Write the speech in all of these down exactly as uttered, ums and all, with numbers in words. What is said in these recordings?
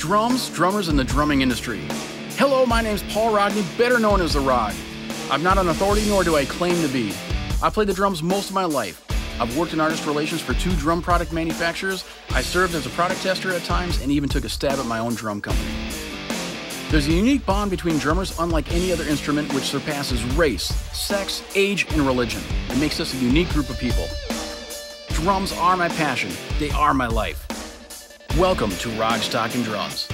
drums, drummers, and the drumming industry. Hello, my name's Paul Rodney, better known as The Rod. I'm not an authority, nor do I claim to be. I played the drums most of my life. I've worked in artist relations for two drum product manufacturers. I served as a product tester at times, and even took a stab at my own drum company. There's a unique bond between drummers unlike any other instrument, which surpasses race, sex, age, and religion. It makes us a unique group of people. Drums are my passion. They are my life. Welcome to Rog's Talkin Drumz.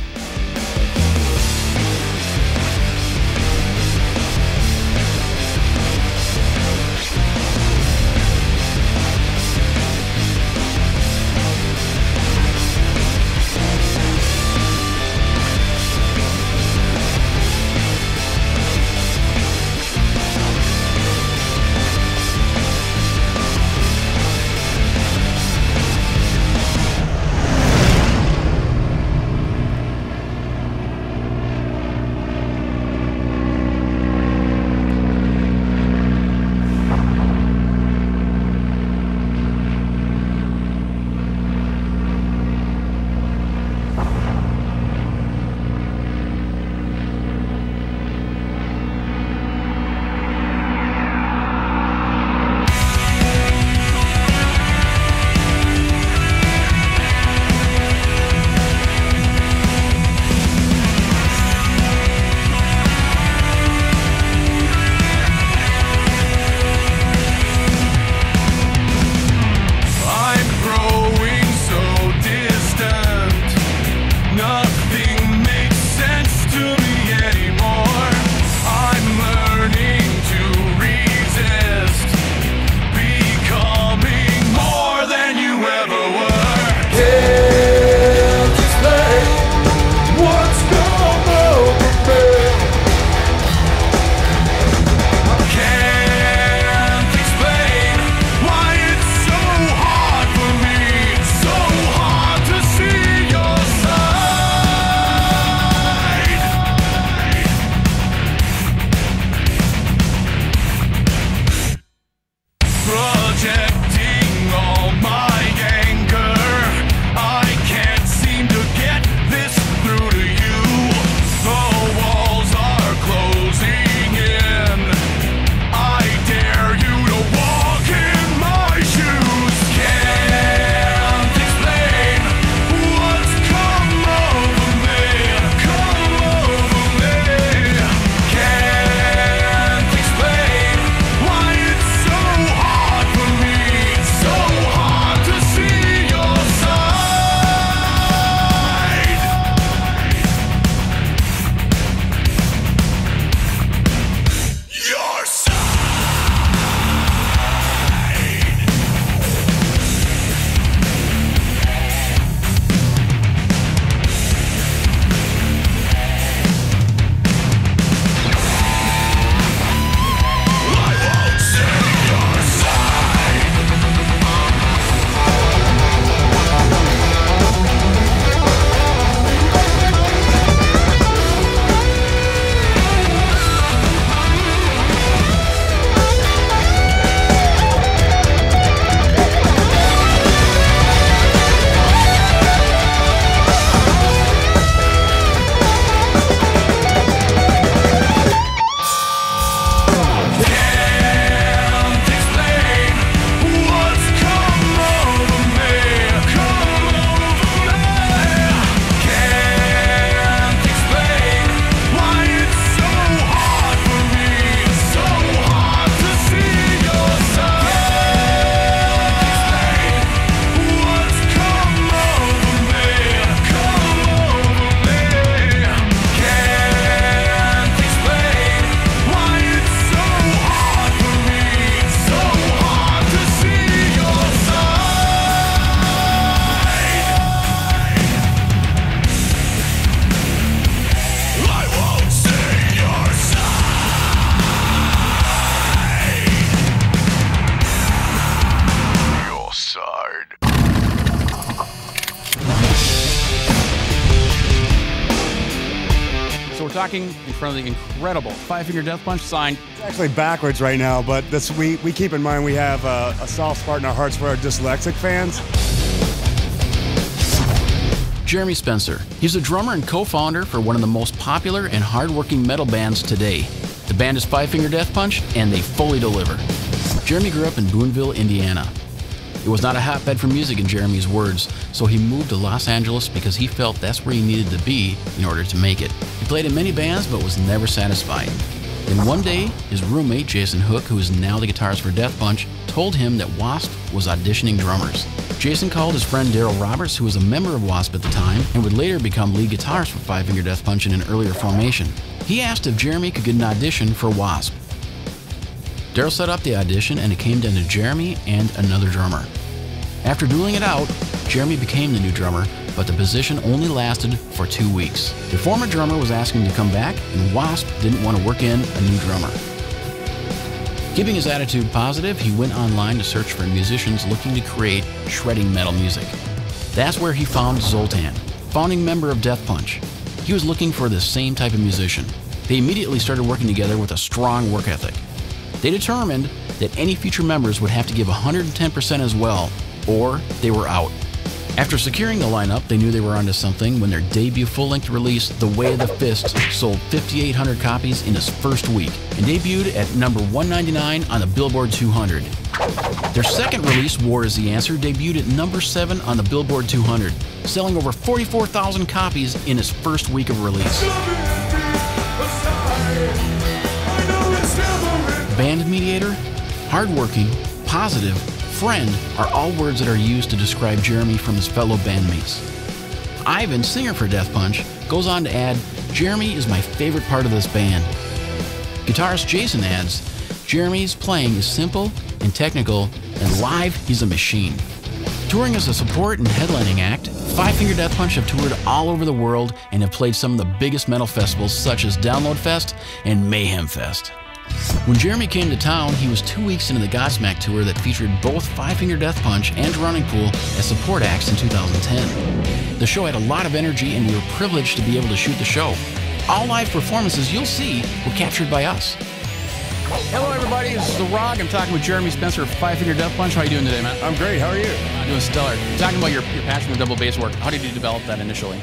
We're talking in front of the incredible Five Finger Death Punch sign. It's actually backwards right now, but this, we, we keep in mind we have a, a soft spot in our hearts for our dyslexic fans. Jeremy Spenser. He's the drummer and co-founder for one of the most popular and hard-working metal bands today. The band is Five Finger Death Punch, and they fully deliver. Jeremy grew up in Boonville, Indiana. It was not a hotbed for music in Jeremy's words, so he moved to Los Angeles because he felt that's where he needed to be in order to make it. He played in many bands but was never satisfied. Then one day, his roommate, Jason Hook, who is now the guitarist for Death Punch, told him that Wasp was auditioning drummers. Jason called his friend Daryl Roberts, who was a member of Wasp at the time, and would later become lead guitarist for Five Finger Death Punch in an earlier formation. He asked if Jeremy could get an audition for Wasp. Daryl set up the audition, and it came down to Jeremy and another drummer. After dueling it out, Jeremy became the new drummer, but the position only lasted for two weeks. The former drummer was asking to come back, and Wasp didn't want to work in a new drummer. Keeping his attitude positive, he went online to search for musicians looking to create shredding metal music. That's where he found Zoltan, founding member of Death Punch. He was looking for the same type of musician. They immediately started working together with a strong work ethic. They determined that any future members would have to give one hundred ten percent as well, or they were out. After securing the lineup, they knew they were onto something when their debut full-length release, The Way of the Fist, sold fifty-eight hundred copies in its first week and debuted at number one ninety-nine on the Billboard two hundred. Their second release, War Is the Answer, debuted at number seven on the Billboard two hundred, selling over forty-four thousand copies in its first week of release. Band mediator, hardworking, positive, friend are all words that are used to describe Jeremy from his fellow bandmates. Ivan, singer for Death Punch, goes on to add, "Jeremy is my favorite part of this band." Guitarist Jason adds, "Jeremy's playing is simple and technical, and live he's a machine." Touring as a support and headlining act, Five Finger Death Punch have toured all over the world and have played some of the biggest metal festivals such as Download Fest and Mayhem Fest. When Jeremy came to town, he was two weeks into the Godsmack tour that featured both Five Finger Death Punch and Drowning Pool as support acts in two thousand ten. The show had a lot of energy, and we were privileged to be able to shoot the show. All live performances you'll see were captured by us. Hello, everybody. This is The Rock. I'm talking with Jeremy Spenser of Five Finger Death Punch. How are you doing today, man? I'm great. How are you? I'm doing stellar. Talking about your, your passion for double bass work. How did you develop that initially?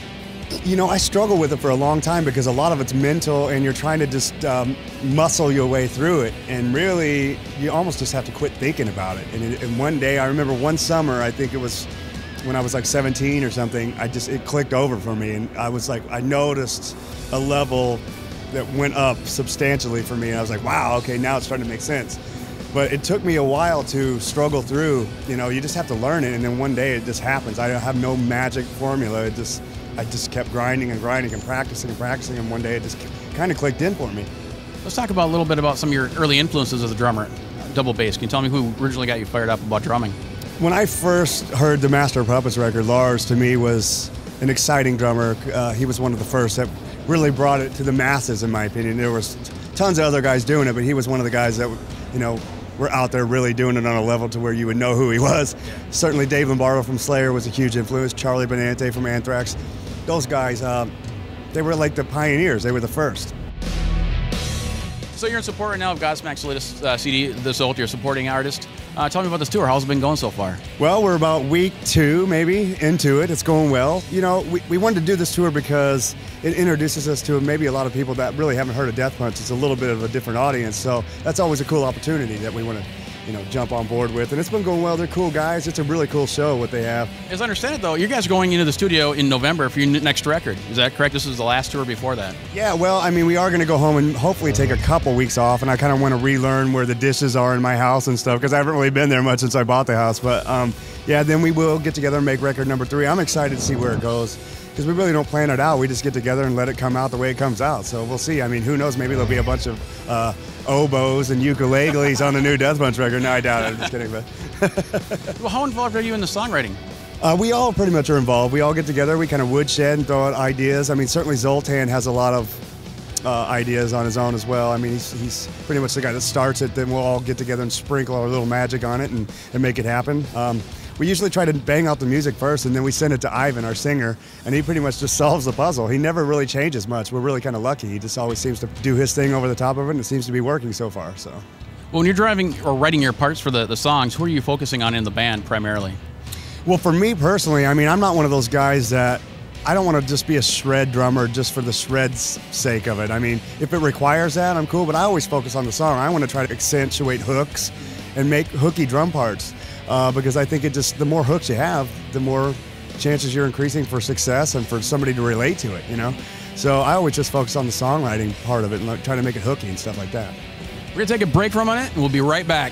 You know, I struggled with it for a long time because a lot of it's mental and you're trying to just um, muscle your way through it. And really, you almost just have to quit thinking about it. And, it, and one day, I remember one summer, I think it was when I was like seventeen or something, I just, it clicked over for me. And I was like, I noticed a level that went up substantially for me. And I was like, wow, okay, now it's starting to make sense. But it took me a while to struggle through. You know, you just have to learn it. And then one day it just happens. I have no magic formula. It just, I just kept grinding and grinding and practicing and practicing, and one day it just kind of clicked in for me. Let's talk about a little bit about some of your early influences as a drummer, double bass. Can you tell me who originally got you fired up about drumming? When I first heard the Master of Puppets record, Lars to me was an exciting drummer. Uh, he was one of the first that really brought it to the masses, in my opinion. There was tons of other guys doing it, but he was one of the guys that, you know, were out there really doing it on a level to where you would know who he was. Certainly Dave Lombardo from Slayer was a huge influence. Charlie Benante from Anthrax. Those guys, uh, they were like the pioneers. They were the first. So you're in support right now of Godsmack's latest uh, C D, The Zolt. You're a supporting artist. Uh, tell me about this tour. How's it been going so far? Well, we're about week two, maybe, into it. It's going well. You know, we, we wanted to do this tour because it introduces us to maybe a lot of people that really haven't heard of Death Punch. It's a little bit of a different audience, so that's always a cool opportunity that we want to, you know, jump on board with. And it's been going well. They're cool guys. It's a really cool show, what they have. As I understand it, though, you guys are going into the studio in November for your next record. Is that correct? This is the last tour before that. Yeah, well, I mean, we are going to go home and hopefully take a couple weeks off, and I kind of want to relearn where the dishes are in my house and stuff, because I haven't really been there much since I bought the house. But, um, yeah, then we will get together and make record number three. I'm excited to see where it goes, because we really don't plan it out. We just get together and let it come out the way it comes out. So we'll see. I mean, who knows? Maybe there'll be a bunch of uh, oboes and ukuleles on the new Death Punch record. No, I doubt it. I'm just kidding. But well, how involved are you in the songwriting? Uh, we all pretty much are involved. We all get together. We kind of woodshed and throw out ideas. I mean, certainly Zoltan has a lot of uh, ideas on his own as well. I mean, he's, he's pretty much the guy that starts it. Then we'll all get together and sprinkle our little magic on it and, and make it happen. Um, we usually try to bang out the music first, and then we send it to Ivan, our singer, and he pretty much just solves the puzzle. He never really changes much. We're really kind of lucky. He just always seems to do his thing over the top of it, and it seems to be working so far. So, well, when you're driving or writing your parts for the, the songs, who are you focusing on in the band primarily? Well, for me personally, I mean, I'm not one of those guys that, I don't want to just be a shred drummer just for the shred's sake of it. I mean, if it requires that, I'm cool, but I always focus on the song. I want to try to accentuate hooks and make hooky drum parts uh, because I think it just, the more hooks you have, the more chances you're increasing for success and for somebody to relate to it, you know? So I always just focus on the songwriting part of it and like, try to make it hooky and stuff like that. We're going to take a break for a minute, and we'll be right back.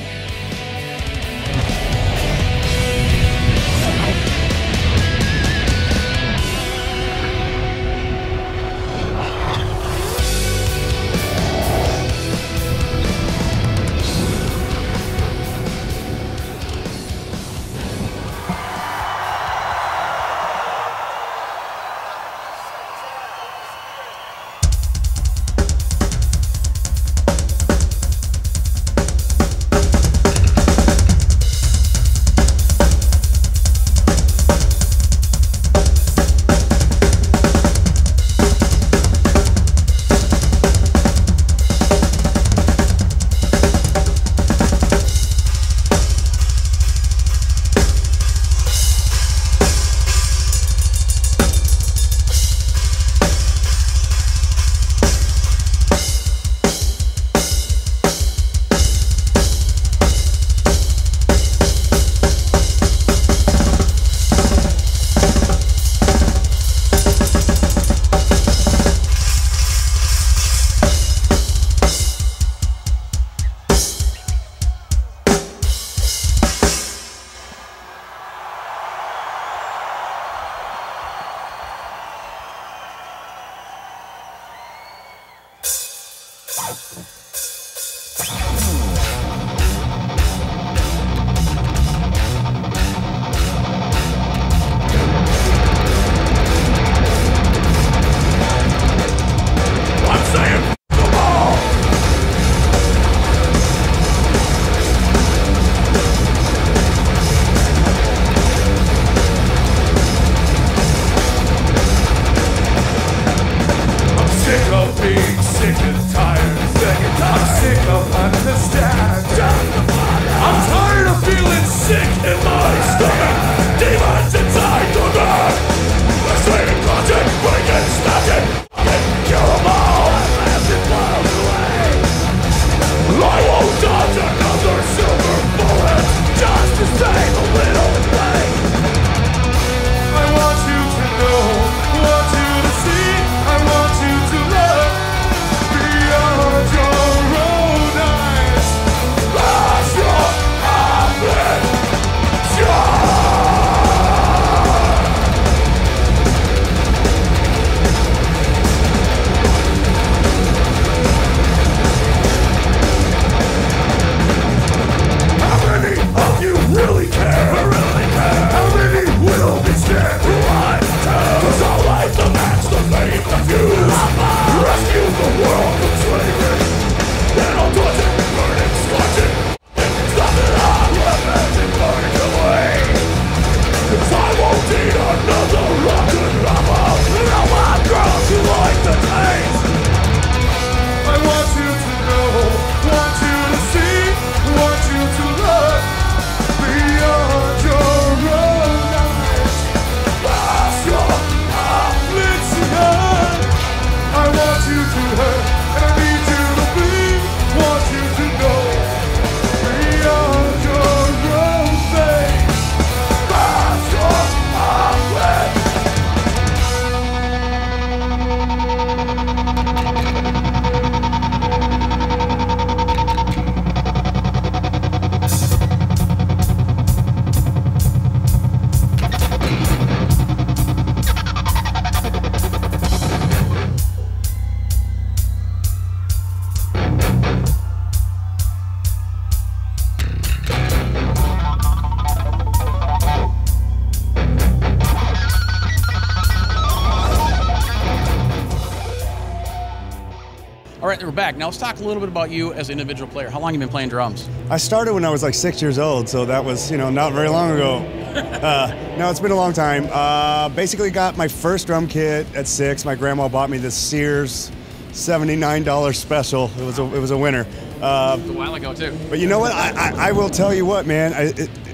All right, we're back. Now let's talk a little bit about you as an individual player. How long have you been playing drums? I started when I was like six years old, so that was, you know, not very long ago. uh, no, it's been a long time. Uh, basically got my first drum kit at six. My grandma bought me this Sears seventy-nine dollar special. It was a, it was a winner. Uh, it was a while ago, too. But you know what? I, I, I will tell you what, man. I, it,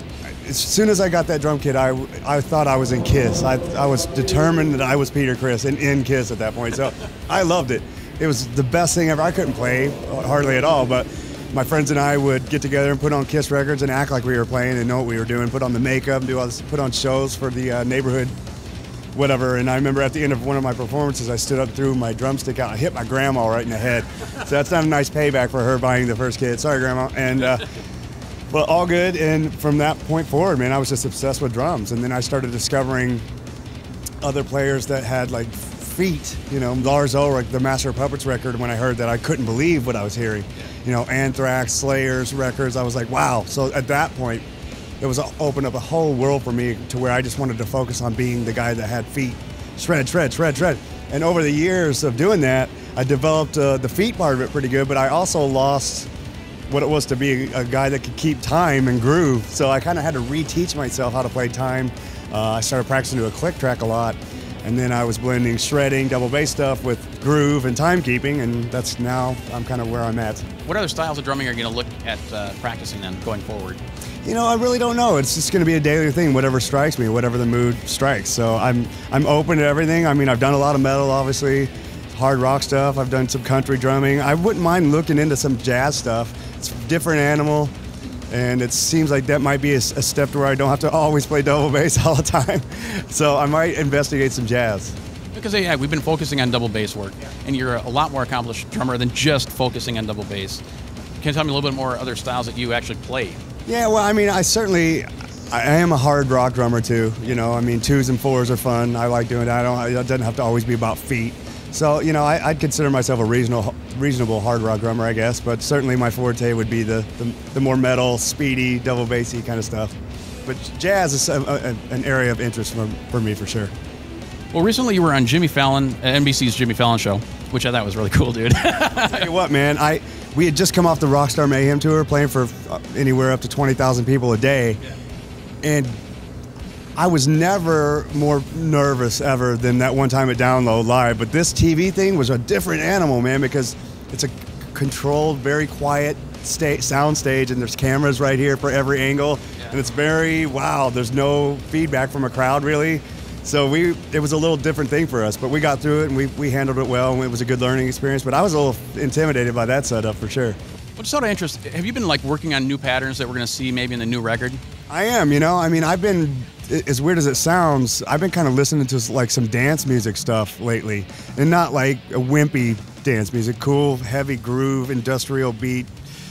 as soon as I got that drum kit, I, I thought I was in Kiss. I, I was determined that I was Peter Criss and in Kiss at that point. So I loved it. It was the best thing ever. I couldn't play hardly at all, but my friends and I would get together and put on Kiss records and act like we were playing and know what we were doing, put on the makeup, do all this, put on shows for the uh, neighborhood, whatever. And I remember at the end of one of my performances, I stood up, threw my drumstick out, and hit my grandma right in the head. So that's not a nice payback for her buying the first kit. Sorry, Grandma. And uh, but all good. And from that point forward, man, I was just obsessed with drums. And then I started discovering other players that had like feet, you know, Lars Ulrich, the Master of Puppets record. When I heard that, I couldn't believe what I was hearing. You know, Anthrax, Slayer's records. I was like, wow. So at that point, it was opened up a whole world for me to where I just wanted to focus on being the guy that had feet. Shred, shred, shred, shred. And over the years of doing that, I developed uh, the feet part of it pretty good, but I also lost what it was to be a guy that could keep time and groove. So I kind of had to reteach myself how to play time. Uh, I started practicing to a click track a lot. And then I was blending shredding, double bass stuff with groove and timekeeping, and that's now I'm kind of where I'm at. What other styles of drumming are you going to look at uh, practicing then going forward? You know, I really don't know. It's just going to be a daily thing, whatever strikes me, whatever the mood strikes. So I'm I'm open to everything. I mean, I've done a lot of metal, obviously, hard rock stuff. I've done some country drumming. I wouldn't mind looking into some jazz stuff. It's a different animal. And it seems like that might be a, a step to where I don't have to always play double bass all the time. So I might investigate some jazz. Because yeah, we've been focusing on double bass work, and you're a lot more accomplished drummer than just focusing on double bass. Can you tell me a little bit more other styles that you actually play? Yeah, well, I mean, I certainly, I am a hard rock drummer too. You know, I mean, twos and fours are fun. I like doing that. I don't, it doesn't have to always be about feet. So, you know, I, I'd consider myself a reasonable, reasonable hard rock drummer, I guess, but certainly my forte would be the, the, the more metal, speedy, double bassy kind of stuff. But jazz is a, a, an area of interest for, for me, for sure. Well, recently you were on Jimmy Fallon, uh, N B C's Jimmy Fallon show, which I thought was really cool, dude. Tell you what, man, I we had just come off the Rockstar Mayhem tour, playing for anywhere up to twenty thousand people a day, yeah. And I was never more nervous ever than that one time at Download Live. But this T V thing was a different animal, man, because it's a controlled, very quiet sta- sound stage, and there's cameras right here for every angle, yeah. And it's very, wow, there's no feedback from a crowd, really. So we, it was a little different thing for us, but we got through it, and we, we handled it well, and it was a good learning experience. But I was a little intimidated by that setup, for sure. What sort of interest, have you been like working on new patterns that we're going to see maybe in the new record? I am, you know, I mean, I've been, as weird as it sounds, I've been kind of listening to like some dance music stuff lately, and not like a wimpy dance music, cool, heavy groove, industrial beat,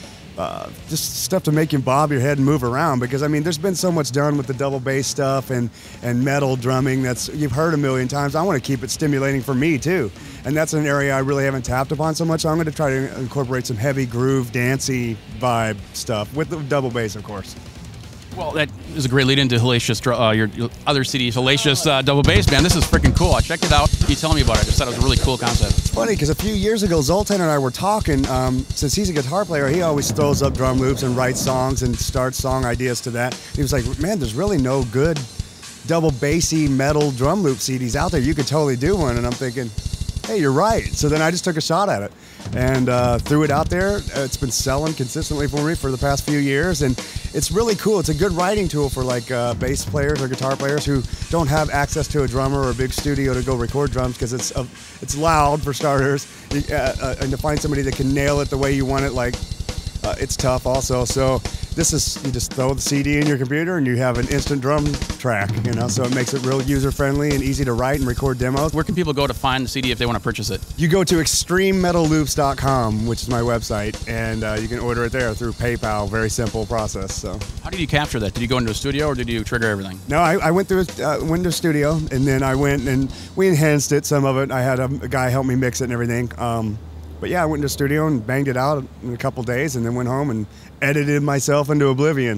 uh, just stuff to make you bob your head and move around, because I mean, there's been so much done with the double bass stuff and, and metal drumming that's, you've heard a million times. I want to keep it stimulating for me too. And that's an area I really haven't tapped upon so much, so I'm going to try to incorporate some heavy groove, dancey vibe stuff with the double bass, of course. Well, that is a great lead into Hellacious, uh, your, your other C D, Hellacious uh, Double Bass, man. This is freaking cool. I checked it out. You telling me about it. I just thought it was a really cool concept. It's funny, because a few years ago, Zoltan and I were talking. Um, since he's a guitar player, he always throws up drum loops and writes songs and starts song ideas to that. He was like, man, there's really no good double bassy metal drum loop C Ds out there. You could totally do one. And I'm thinking, hey, you're right. So then I just took a shot at it and uh, threw it out there. It's been selling consistently for me for the past few years, and it's really cool. It's a good writing tool for like uh, bass players or guitar players who don't have access to a drummer or a big studio to go record drums, because it's uh, it's loud for starters, uh, uh, and to find somebody that can nail it the way you want it, like uh, it's tough also. So this is, you just throw the C D in your computer and you have an instant drum track, you know, so it makes it real user-friendly and easy to write and record demos. Where can people go to find the C D if they want to purchase it? You go to extreme metal loops dot com, which is my website, and uh, you can order it there through PayPal. Very simple process. So, how did you capture that? Did you go into a studio or did you trigger everything? No, I, I went through a uh, Windows Studio, and then I went and we enhanced it, some of it. I had a, a guy help me mix it and everything. Um, But yeah, I went to the studio and banged it out in a couple days, and then went home and edited myself into oblivion.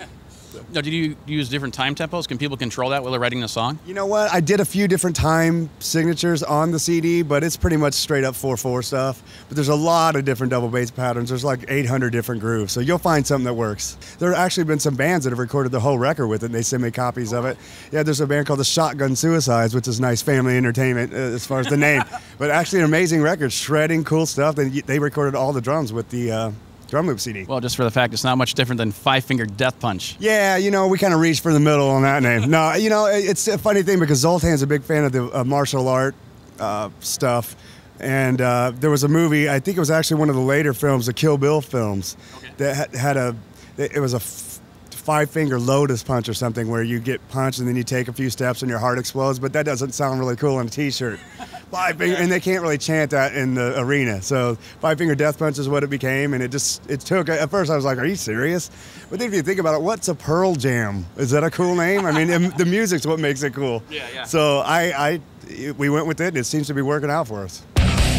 Now, did you use different time tempos? Can people control that while they're writing the song? You know what? I did a few different time signatures on the C D, but it's pretty much straight up four four stuff. But there's a lot of different double bass patterns. There's like eight hundred different grooves, so you'll find something that works. There have actually been some bands that have recorded the whole record with it, and they send me copies of it. Yeah, there's a band called the Shotgun Suicides, which is nice family entertainment uh, as far as the name. But actually an amazing record, shredding, cool stuff. They, they recorded all the drums with the uh, drum loop C D. Well, just for the fact it's not much different than Five Finger Death Punch. Yeah, you know, we kind of reached for the middle on that name. No, you know, it's a funny thing because Zoltan's a big fan of the uh, martial art uh, stuff. And uh, there was a movie, I think it was actually one of the later films, the Kill Bill films, okay. that had, had a, it was a f- five-finger lotus punch or something where you get punched and then you take a few steps and your heart explodes, but that doesn't sound really cool on a T-shirt. Five finger, and they can't really chant that in the arena. So five-finger death punch is what it became, and it just, it took, at first I was like, are you serious? But then if you think about it, what's a Pearl Jam? Is that a cool name? I mean, the music's what makes it cool. Yeah, yeah. So I, I, we went with it, and it seems to be working out for us.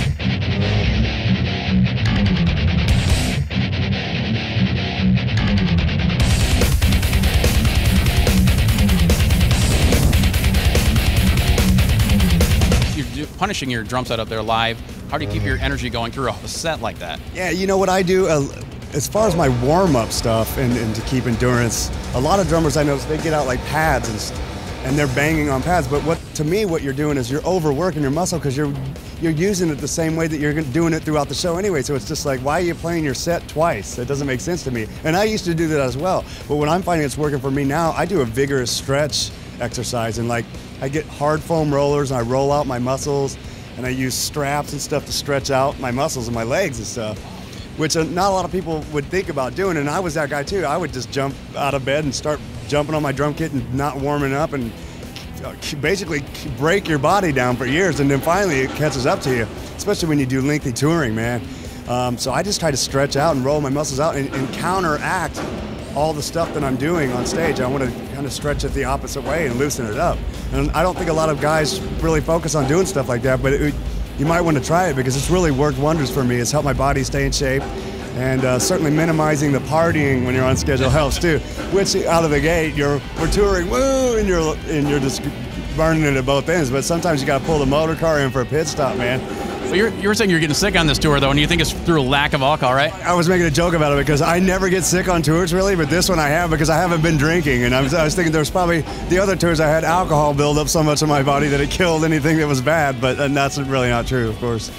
Punishing your drum set up there live, how do you keep your energy going through a set like that? Yeah, you know what I do, uh, as far as my warm-up stuff and, and to keep endurance, a lot of drummers I know, they get out like pads and, and they're banging on pads, but what to me what you're doing is you're overworking your muscle because you're you're using it the same way that you're doing it throughout the show anyway, so it's just like, why are you playing your set twice? That doesn't make sense to me. And I used to do that as well, but what I'm finding it's working for me now, I do a vigorous stretch exercise, and like I get hard foam rollers and I roll out my muscles, and I use straps and stuff to stretch out my muscles and my legs and stuff, which not a lot of people would think about doing, and I was that guy too. I would just jump out of bed and start jumping on my drum kit and not warming up and basically break your body down for years, and then finally it catches up to you, especially when you do lengthy touring, man. Um, so I just try to stretch out and roll my muscles out and, and counteract all the stuff that I'm doing on stage. I want to kind of stretch it the opposite way and loosen it up. And I don't think a lot of guys really focus on doing stuff like that, but it, you might want to try it because it's really worked wonders for me. It's helped my body stay in shape, and uh, certainly minimizing the partying when you're on schedule helps too. Which out of the gate, you're we're touring, woo, and you're and you're just burning it at both ends. But sometimes you got to pull the motor car in for a pit stop, man. So you're, you were saying you're getting sick on this tour, though, and you think it's through a lack of alcohol, right? I was making a joke about it because I never get sick on tours, really, but this one I have because I haven't been drinking. And I was, I was thinking there was probably the other tours I had alcohol build up so much in my body that it killed anything that was bad, but and that's really not true, of course.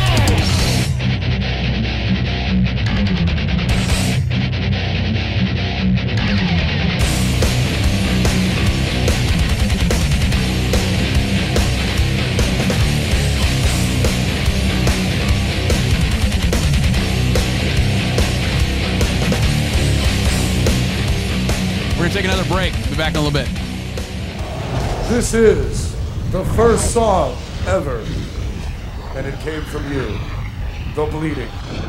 We're going to take another break. Be back in a little bit. This is the first song ever, and it came from you, The Bleeding.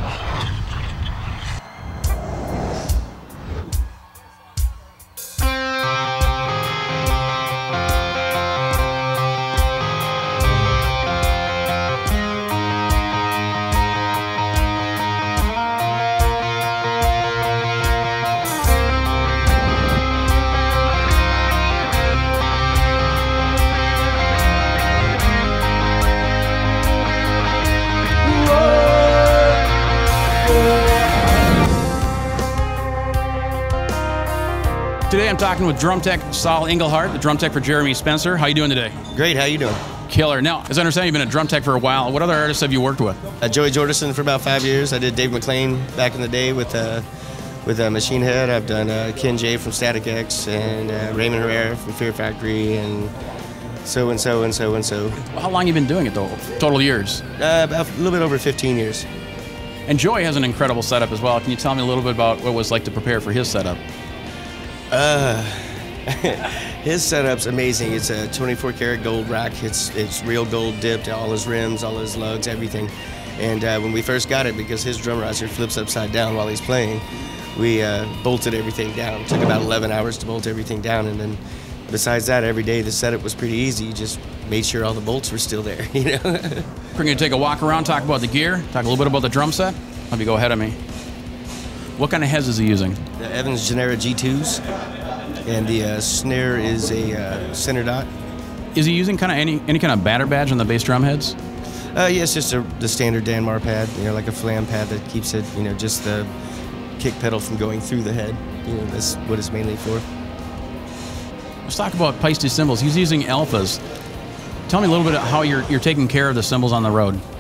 Today I'm talking with drum tech Saul Engelhardt, the drum tech for Jeremy Spenser. How you doing today? Great, how you doing? Killer. Now, as I understand, you've been a drum tech for a while. What other artists have you worked with? Uh, Joey Jordison for about five years. I did Dave McClain back in the day with uh, with uh, Machine Head. I've done uh, Ken J from Static X and uh, Raymond Herrera from Fear Factory, and so and so and so and so. Well, how long have you been doing it, though? Total years? Uh, about a little bit over fifteen years. And Joey has an incredible setup as well. Can you tell me a little bit about what it was like to prepare for his setup? Uh, his setup's amazing. It's a twenty-four karat gold rack. It's it's real gold dipped, all his rims, all his lugs, everything. And uh, when we first got it, because his drum riser flips upside down while he's playing, we uh, bolted everything down. It took about eleven hours to bolt everything down, and then besides that, every day the setup was pretty easy. You just made sure all the bolts were still there, you know. We're going to take a walk around, talk about the gear, talk a little bit about the drum set. Have you go ahead of me. What kind of heads is he using? The Evans Genera G twos, and the uh, snare is a uh, center dot. Is he using kind of any any kind of batter badge on the bass drum heads? Uh, yeah, it's just a, the standard Danmar pad, you know, like a flam pad that keeps it, you know, just the kick pedal from going through the head. You know, that's what it's mainly for. Let's talk about Peisty cymbals. He's using alphas. Tell me a little bit about how you're you're taking care of the cymbals on the road.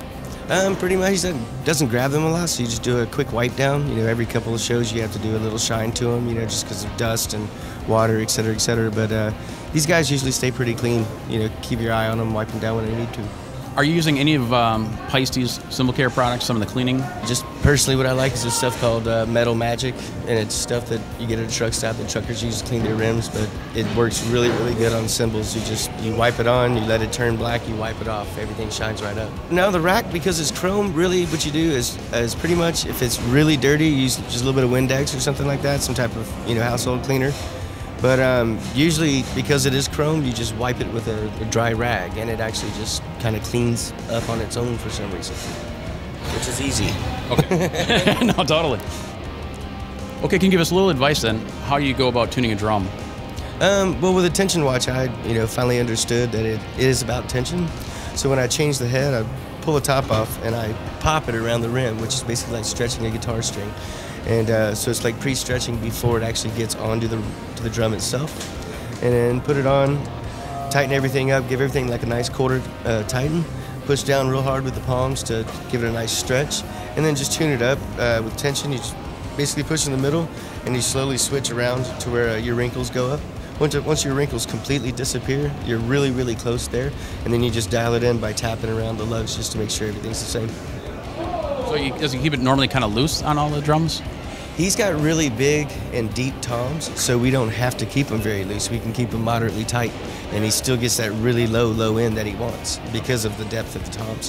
Um, pretty much, he doesn't, doesn't grab them a lot, so you just do a quick wipe down. You know, every couple of shows you have to do a little shine to them, you know, just because of dust and water, et cetera, et cetera. But uh, these guys usually stay pretty clean. You know, keep your eye on them, wipe them down when they need to. Are you using any of um, Peiste's Cymbal Care products, some of the cleaning? Just personally what I like is this stuff called uh, Metal Magic, and it's stuff that you get at a truck stop that truckers use to clean their rims, but it works really, really good on cymbals. You just, you wipe it on, you let it turn black, you wipe it off, everything shines right up. Now the rack, because it's chrome, really what you do is, is pretty much, if it's really dirty, you use just a little bit of Windex or something like that, some type of, you know, household cleaner. But um, usually, because it is chrome, you just wipe it with a, a dry rag, and it actually just kind of cleans up on its own for some reason, which is easy. Okay. No, totally. Okay, can you give us a little advice then? How do you go about tuning a drum? Um, well, with a tension watch, I you know finally understood that it is about tension. So when I change the head, I pull the top off and I pop it around the rim, which is basically like stretching a guitar string. And uh, so it's like pre-stretching before it actually gets onto the to the drum itself. And then put it on, tighten everything up, give everything like a nice quarter uh, tighten, push down real hard with the palms to give it a nice stretch, and then just tune it up uh, with tension. You just basically push in the middle, and you slowly switch around to where uh, your wrinkles go up. Once, once your wrinkles completely disappear, you're really, really close there, and then you just dial it in by tapping around the lugs just to make sure everything's the same. So you, does he keep it normally kind of loose on all the drums? He's got really big and deep toms, so we don't have to keep them very loose. We can keep them moderately tight, and he still gets that really low, low end that he wants because of the depth of the toms.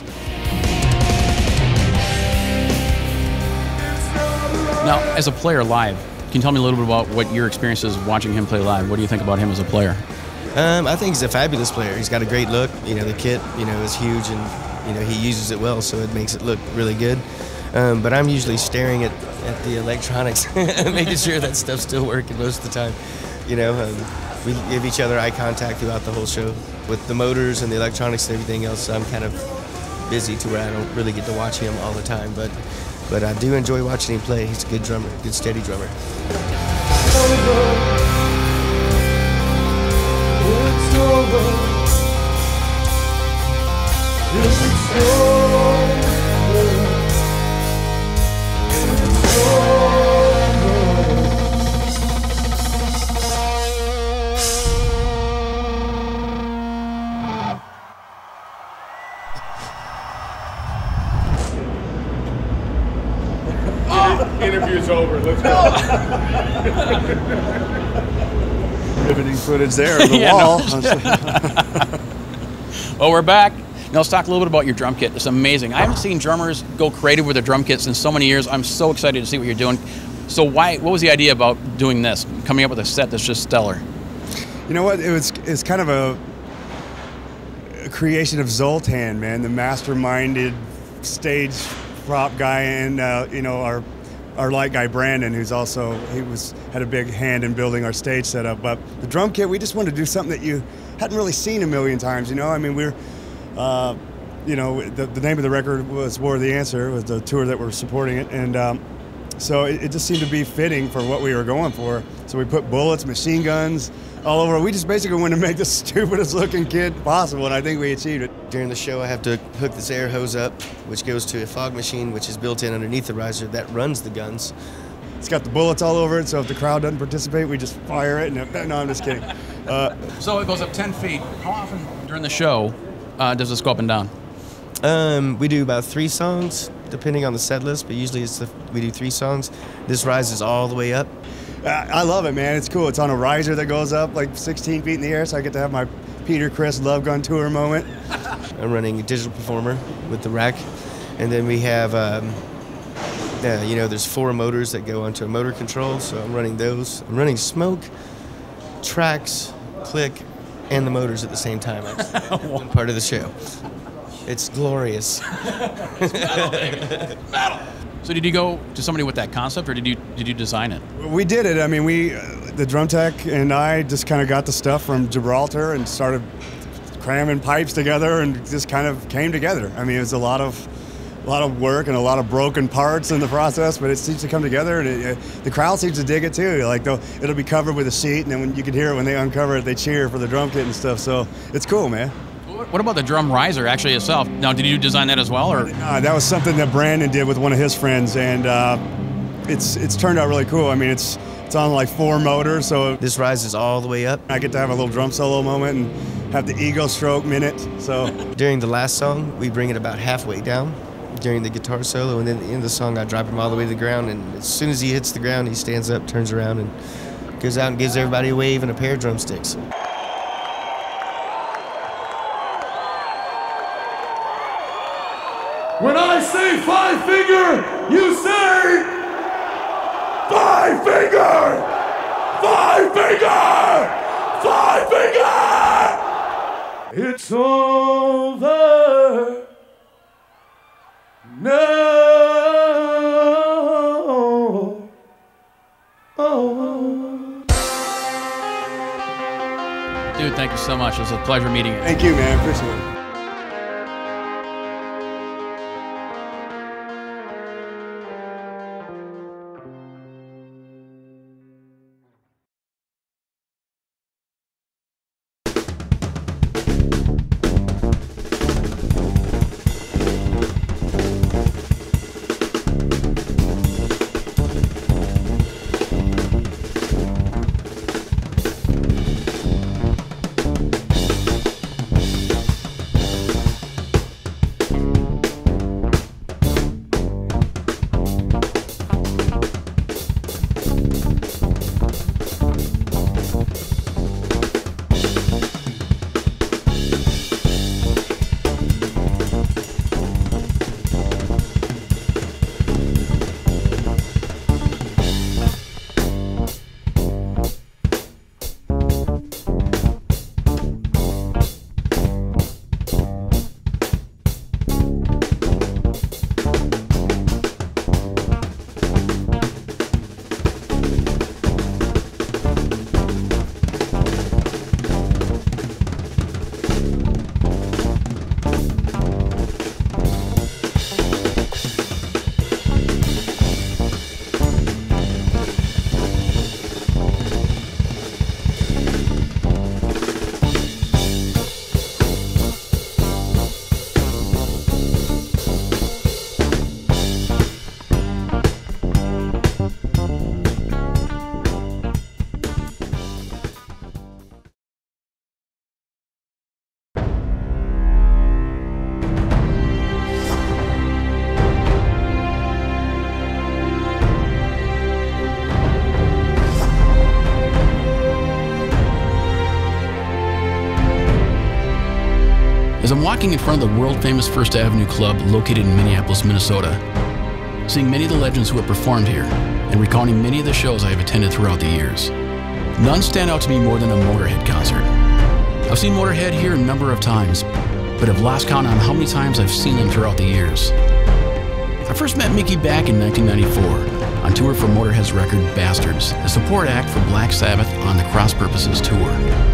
Now, as a player live, can you tell me a little bit about what your experience is watching him play live? What do you think about him as a player? Um, I think he's a fabulous player. He's got a great look. You know, the kit, you know, is huge, and you know he uses it well, so it makes it look really good. Um, but I'm usually staring at, at the electronics, making sure that stuff's still working most of the time. You know, um, we give each other eye contact throughout the whole show. With the motors and the electronics and everything else, I'm kind of busy to where I don't really get to watch him all the time. But, but I do enjoy watching him play. He's a good drummer, good steady drummer. It's over. It's over. Interview's over. Let's go. Riveting footage there of the Yeah, wall. no. Oh, we're back. Now let's talk a little bit about your drum kit. It's amazing. I haven't seen drummers go creative with their drum kits in so many years. I'm so excited to see what you're doing. So why? What was the idea about doing this? Coming up with a set that's just stellar. You know what? It was it's kind of a, a creation of Zoltan, man, the masterminded stage prop guy, and uh, you know our our light guy Brandon, who's also he was had a big hand in building our stage setup. But the drum kit, we just wanted to do something that you hadn't really seen a million times. You know, I mean, we're uh, you know the, the name of the record was War of the Answer, was the tour that we're supporting it, and um, so it, it just seemed to be fitting for what we were going for. So we put bullets, machine guns all over. We just basically wanted to make the stupidest looking kit possible, and I think we achieved it. During the show, I have to hook this air hose up, which goes to a fog machine, which is built in underneath the riser that runs the guns. It's got the bullets all over it, so if the crowd doesn't participate, we just fire it. And no, I'm just kidding. Uh, So it goes up ten feet. How often during the show uh, does this go up and down? Um, we do about three songs, depending on the set list, but usually it's the, we do three songs. This rises all the way up. I love it, man. It's cool. It's on a riser that goes up like sixteen feet in the air, so I get to have my Peter Criss Love Gun tour moment. I'm running a digital performer with the rack, and then we have, um, uh, you know, there's four motors that go onto a motor control, so I'm running those. I'm running smoke, tracks, click, and the motors at the same time. Actually, one part of the show. It's glorious. Battle. So did you go to somebody with that concept, or did you did you design it? We did it. I mean, we, uh, the drum tech and I just kind of got the stuff from Gibraltar and started cramming pipes together, and just kind of came together. I mean, it was a lot of, a lot of work and a lot of broken parts in the process, but it seems to come together, and it, it, the crowd seems to dig it too. Like they'll, it'll be covered with a sheet, and then when you can hear it when they uncover it, they cheer for the drum kit and stuff. So it's cool, man. What what, what about the drum riser actually itself? Now, did you design that as well, or? Uh, that was something that Brandon did with one of his friends, and uh, it's it's turned out really cool. I mean, it's it's on like four motors, so This rises all the way up. I get to have a little drum solo moment and have the ego stroke minute. So During the last song, we bring it about halfway down during the guitar solo, and then at the end of the song, I drop him all the way to the ground, and as soon as he hits the ground, he stands up, turns around, and goes out and gives everybody a wave and a pair of drumsticks. When I say five finger, you say five finger! Five finger! Five finger! It's over now. Oh. Dude, thank you so much. It was a pleasure meeting you. thank you, man. Appreciate it. As I'm walking in front of the world-famous First Avenue Club located in Minneapolis, Minnesota, seeing many of the legends who have performed here, and recounting many of the shows I have attended throughout the years, none stand out to me more than a Motorhead concert. I've seen Motorhead here a number of times, but have lost count on how many times I've seen them throughout the years. I first met Mikkey back in nineteen ninety-four on tour for Motorhead's record Bastards, a support act for Black Sabbath on the Cross Purposes tour.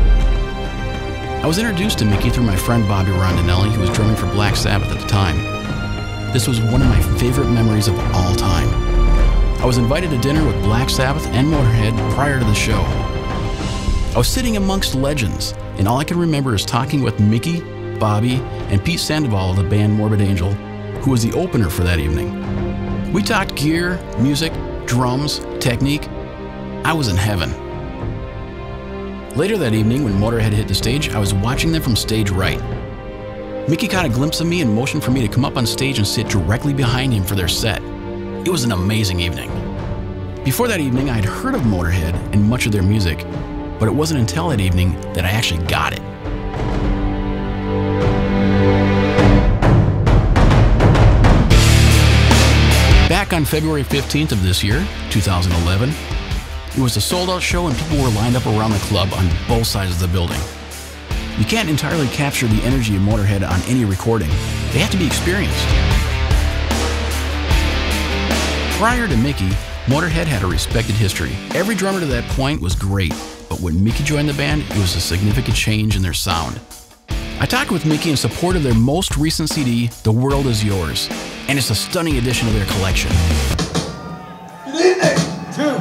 I was introduced to Mikkey through my friend Bobby Rondinelli, who was drumming for Black Sabbath at the time. This was one of my favorite memories of all time. I was invited to dinner with Black Sabbath and Motorhead prior to the show. I was sitting amongst legends, and all I can remember is talking with Mikkey, Bobby, and Pete Sandoval of the band Morbid Angel, who was the opener for that evening. We talked gear, music, drums, technique. I was in heaven. Later that evening, when Motorhead hit the stage, I was watching them from stage right. Mikkey caught a glimpse of me and motioned for me to come up on stage and sit directly behind him for their set. It was an amazing evening. Before that evening, I had heard of Motorhead and much of their music, but it wasn't until that evening that I actually got it. Back on February fifteenth of this year, two thousand eleven, it was a sold-out show and people were lined up around the club on both sides of the building. You can't entirely capture the energy of Motorhead on any recording. They have to be experienced. Prior to Mikkey, Motorhead had a respected history. Every drummer to that point was great, but when Mikkey joined the band, it was a significant change in their sound. I talked with Mikkey in support of their most recent C D, The World Is Yours, and it's a stunning addition to their collection. Good evening. Two.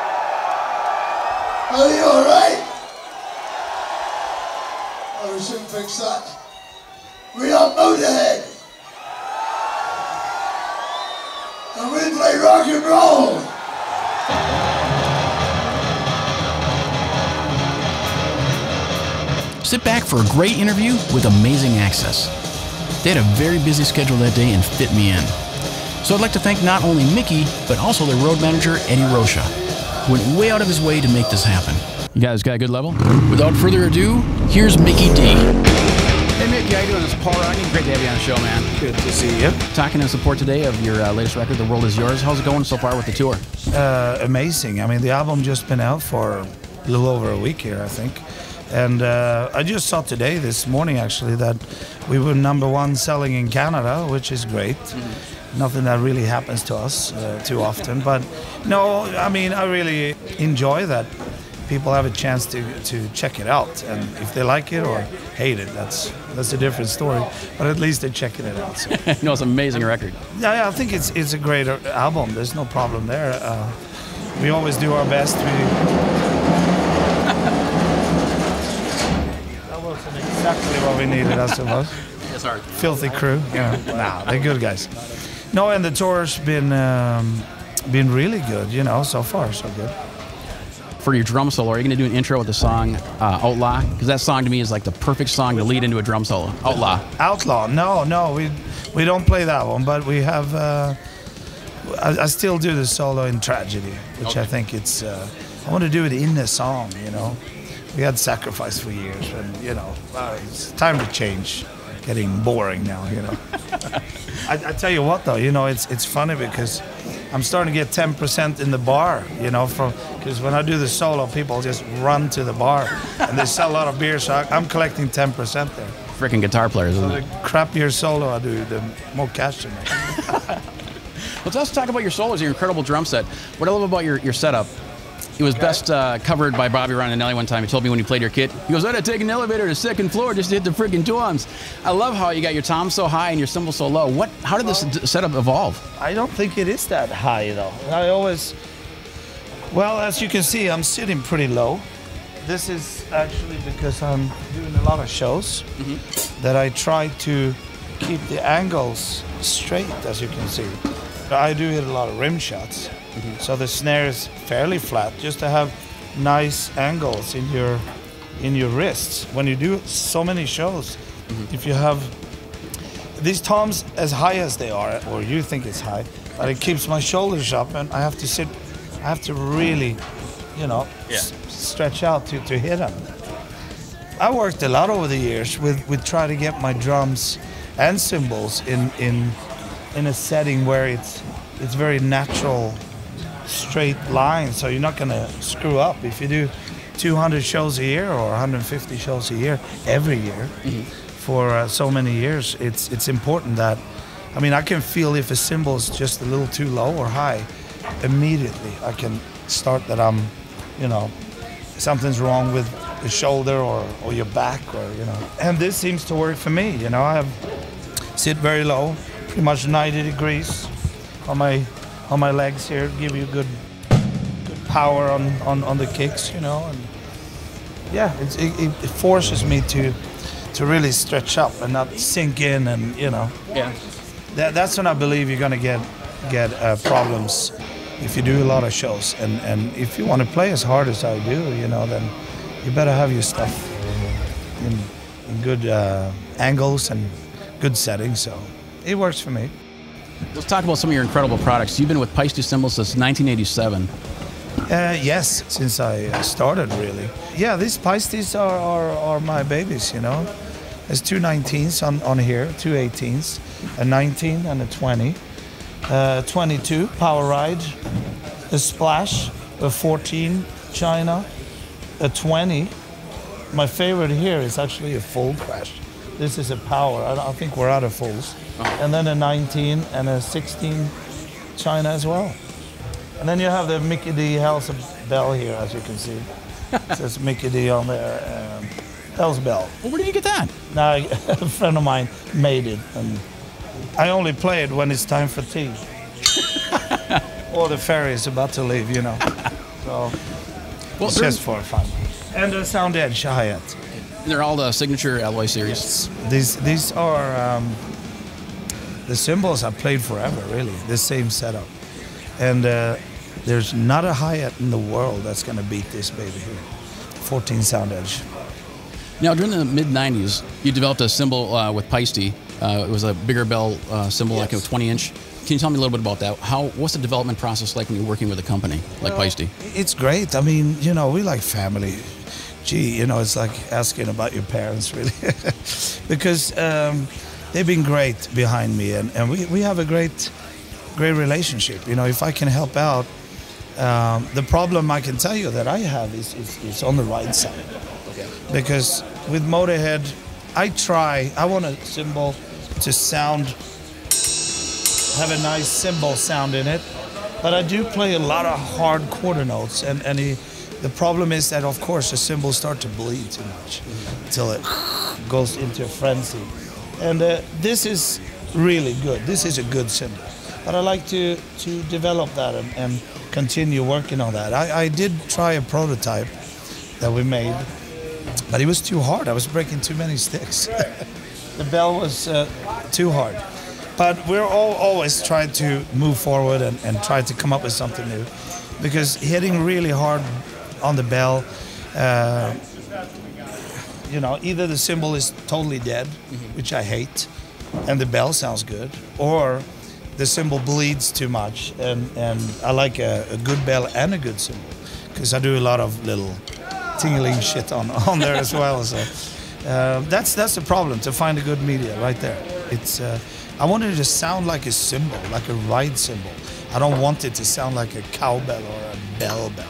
Are you all right? Oh, we shouldn't fix that. We are Motorhead. And we play rock and roll. Sit back for a great interview with amazing access. They had a very busy schedule that day and fit me in. So I'd like to thank not only Mickey, but also their road manager, Eddie Rocha, who went way out of his way to make this happen. You guys got a good level? Without further ado, here's Mikkey Dee. Hey Mickey, how you doing? This is Paul Rodney. Great to have you on the show, man. Good to see you. Talking in support today of your uh, latest record, The World Is Yours. How's it going so far with the tour? Uh, amazing. I mean, the album just been out for a little over a week here, I think. And uh, I just saw today, this morning actually, that we were number one selling in Canada, which is great. Mm-hmm. Nothing that really happens to us uh, too often. But no, I mean, I really enjoy that people have a chance to, to check it out. And if they like it or hate it, that's that's a different story. But at least they're checking it out. So. No, it's an amazing record. Yeah, yeah, I think it's it's a great album. There's no problem there. Uh, we always do our best. We, Exactly what we needed, I suppose. Yes, sir. Filthy crew. Yeah, nah, they're good guys. No, and the tour's been um, been really good, you know, so far, so good. For your drum solo, are you going to do an intro with the song uh, Outlaw? Because that song to me is like the perfect song to lead into a drum solo. Outlaw. Outlaw? No, no, we we don't play that one, but we have. Uh, I, I still do the solo in Tragedy, which okay. I think it's. Uh, I want to do it in the song, you know. We had Sacrifice for years, and you know, uh, it's time to change. Getting boring now, you know. I, I tell you what, though, you know, it's it's funny because I'm starting to get ten percent in the bar, you know, from because when I do the solo, people just run to the bar and they sell a lot of beer, so I, I'm collecting ten percent there. Freaking guitar players, isn't so it? The crappier solo I do, the more cash you make. Well, let's talk about your solos, your incredible drum set. What I love about your, your setup. It was best uh, covered by Bobby Rondinelli one time. He told me when you played your kit, he goes, I'd have taken an elevator to the second floor just to hit the freaking toms. I love how you got your toms so high and your cymbals so low. What? How did this well, setup evolve? I don't think it is that high, though. I always, well, as you can see, I'm sitting pretty low. This is actually because I'm doing a lot of shows mm-hmm. that I try to keep the angles straight, as you can see. I do hit a lot of rim shots. Mm-hmm. So the snare is fairly flat, just to have nice angles in your in your wrists. When you do so many shows, mm-hmm. if you have these toms as high as they are, or you think it's high, but it keeps my shoulders up, and I have to sit, I have to really, you know, yeah. s- stretch out to, to hit them. I worked a lot over the years with, with trying to get my drums and cymbals in in in a setting where it's it's very natural. Straight line, so you're not going to screw up. If you do two hundred shows a year or one hundred fifty shows a year every year mm-hmm. for uh, so many years, it's it's important that, I mean, I can feel if a cymbal is just a little too low or high, immediately I can start that I'm, you know, something's wrong with the shoulder or, or your back, or, you know. And this seems to work for me, you know. I have sit very low, pretty much ninety degrees on my on my legs here, give you good good power on, on, on the kicks, you know, and yeah, it's, it, it forces me to to really stretch up and not sink in, and you know, yeah, that, that's when I believe you're gonna get get uh, problems if you do a lot of shows, and, and if you want to play as hard as I do, you know, then you better have your stuff in, in good uh, angles and good settings, so it works for me. Let's talk about some of your incredible products. You've been with Peisty Cymbals since nineteen eighty-seven. Uh, yes, since I started, really. Yeah, these Peisties are, are, are my babies, you know. There's two nineteens on, on here, two eighteens, a nineteen and a twenty. Uh, twenty-two, Power Ride, a Splash, a fourteen, China, a twenty. My favorite here is actually a full crash. This is a power. I, I think we're out of fulls. Uh-huh. And then a nineteen and a sixteen China as well. And then you have the Mikkey Dee House Bell here, as you can see. It says Mikkey Dee on there. Um, Hell's Bell. Well, where did you get that? Now, a friend of mine made it, and I only play it when it's time for tea. Or the ferry is about to leave, you know. So, well, it's just for fun. And the Sound Edge hi-hat. They're all the signature alloy series. Yes. These these are um, the cymbals I've played forever, really. The same setup, and uh, there's not a hi-hat in the world that's gonna beat this baby here. fourteen sound edge. Now, during the mid nineties, you developed a cymbal uh, with Peisty. Uh, it was a bigger bell uh, cymbal, Yes. like a twenty inch. Can you tell me a little bit about that? How what's the development process like when you're working with a company like Well, Peisty? It's great. I mean, you know, we like family. Gee, you know, it's like asking about your parents, really. Because um, they've been great behind me, and, and we, we have a great great relationship. You know, if I can help out, um, the problem I can tell you that I have is, is, is on the right side. Okay. Because with Motorhead, I try, I want a cymbal to sound, have a nice cymbal sound in it, but I do play a lot of hard quarter notes, and, and he, the problem is that, of course, the cymbals start to bleed too much until it goes into a frenzy. And uh, this is really good. This is a good cymbal. But I like to, to develop that and, and continue working on that. I, I did try a prototype that we made, but it was too hard. I was breaking too many sticks. The bell was uh, too hard. But we're all always trying to move forward and, and try to come up with something new. Because hitting really hard on the bell, uh, you know, either the cymbal is totally dead, mm-hmm. which I hate, and the bell sounds good, or the cymbal bleeds too much, and, and I like a, a good bell and a good cymbal, because I do a lot of little tingling shit on, on there as well. So uh, that's that's the problem, to find a good media right there. It's uh, I want it to sound like a cymbal, like a ride cymbal. I don't want it to sound like a cowbell or a bell bell.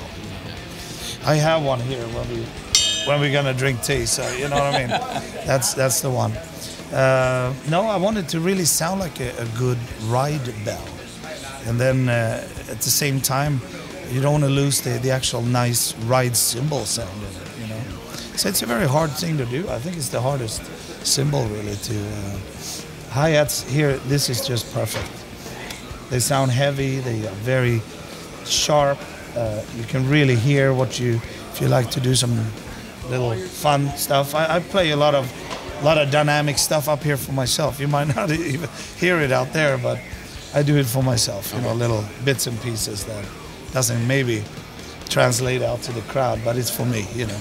I have one here when we when we're gonna drink tea, so you know what I mean. That's that's the one. Uh, no, I want it to really sound like a, a good ride bell, and then uh, at the same time, you don't want to lose the, the actual nice ride cymbal sound in it. You know, so it's a very hard thing to do. I think it's the hardest cymbal really to uh, hi-hats here. This is just perfect. They sound heavy. They are very sharp. Uh, you can really hear what you, if you like to do some little fun stuff. I, I play a lot of, lot of dynamic stuff up here for myself. You might not even hear it out there, but I do it for myself. You know, little bits and pieces that doesn't maybe translate out to the crowd, but it's for me. You know.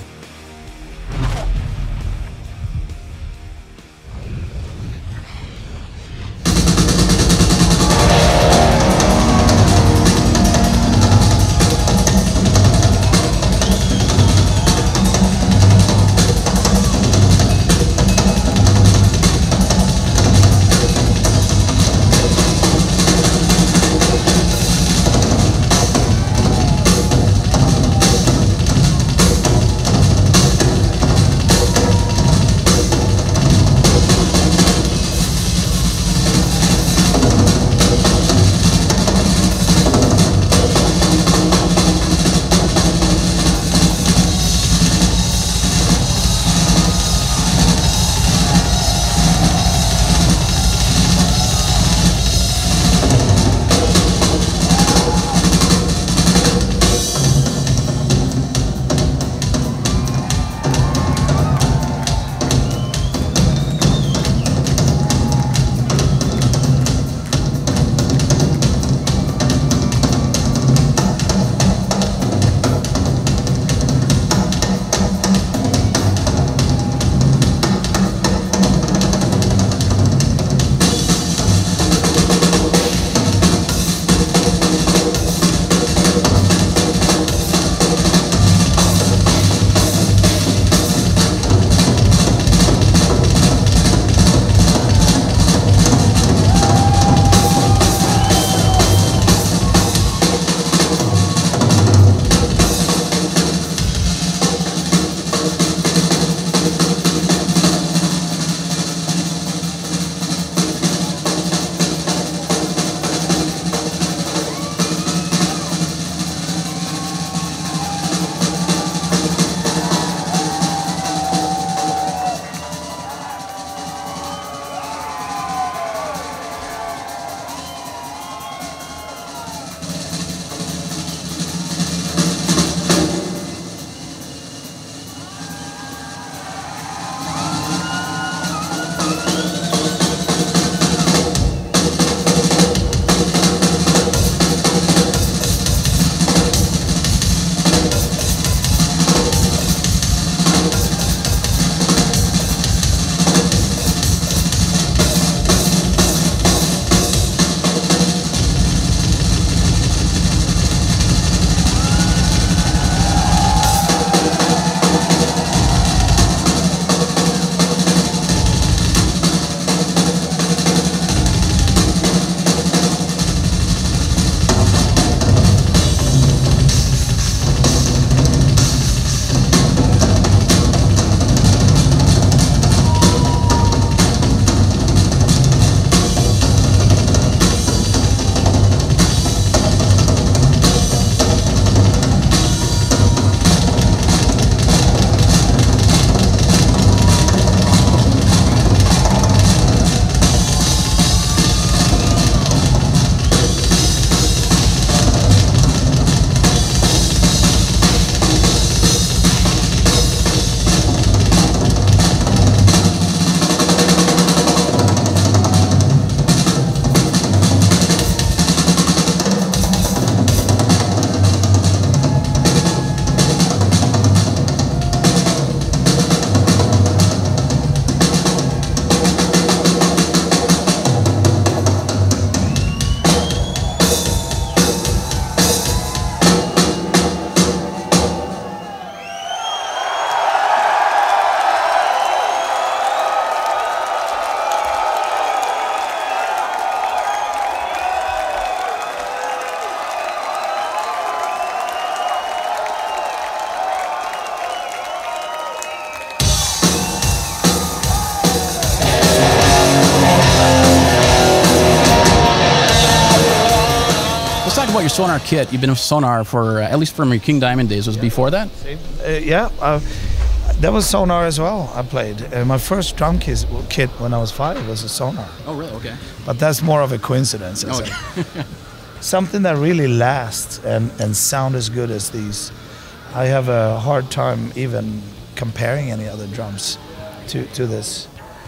about your Sonar kit. You've been with Sonar for, uh, at least from your King Diamond days. Was it before that? Uh, yeah, uh, that was Sonar as well. I played. Uh, my first drum kit, kit when I was five was a Sonar. Oh, really? Okay. But that's more of a coincidence. Oh, okay. Something that really lasts and, and sound as good as these. I have a hard time even comparing any other drums to, to this.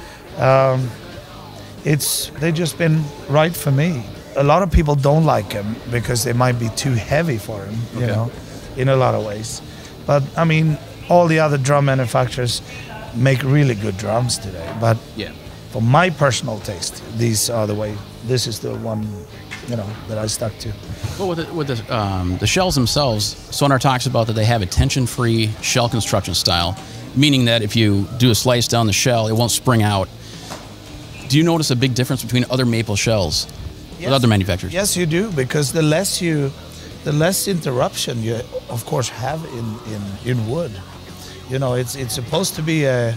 Um, it's they just been right for me. A lot of people don't like them because they might be too heavy for them, you Okay. know, in a lot of ways. But I mean, all the other drum manufacturers make really good drums today. But Yeah. for my personal taste, these are the way. This is the one, you know, that I stuck to. Well, with the, with the, um, the shells themselves, Sonar talks about that they have a tension-free shell construction style, meaning that if you do a slice down the shell, it won't spring out. Do you notice a big difference between other maple shells with other manufacturers? Yes, you do, because the less you, the less interruption you, of course, have in, in, in wood. You know, it's it's supposed to be a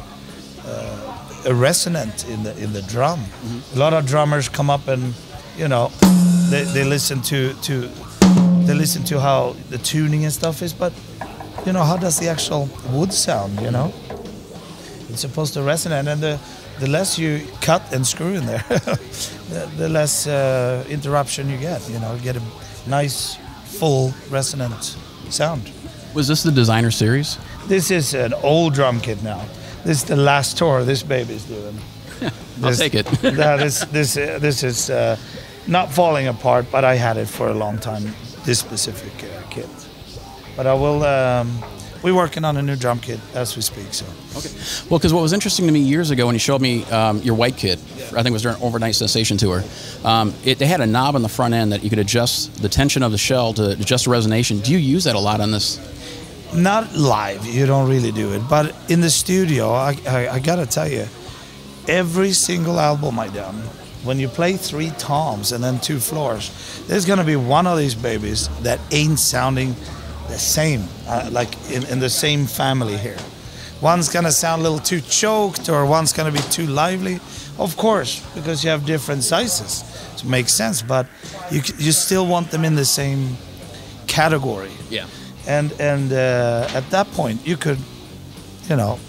a, a resonant in the in the drum. Mm-hmm. A lot of drummers come up and, you know, they, they listen to to they listen to how the tuning and stuff is, but you know, how does the actual wood sound? You know, it's supposed to resonate, and the the less you cut and screw in there, the, the less uh, interruption you get. You know, you get a nice, full, resonant sound. Was this the designer series? This is an old drum kit now. This is the last tour this baby's doing. I'll This- take it. that is, this, uh, this is uh, not falling apart, but I had it for a long time, this specific uh, kit. But I will, um, we're working on a new drum kit as we speak, so. Okay. Well, because what was interesting to me years ago when you showed me um, your white kit, I think it was during Overnight Sensation tour, um, it, they had a knob on the front end that you could adjust the tension of the shell to adjust the resonation. Do you use that a lot on this? Not live, you don't really do it, but in the studio, I, I, I gotta tell you, every single album I done, when you play three toms and then two floors, there's gonna be one of these babies that ain't sounding the same, uh, like in, in the same family here. One's gonna sound a little too choked, or one's gonna be too lively. Of course, because you have different sizes, it makes sense, but you, you still want them in the same category. Yeah. And and uh, at that point, you could, you know,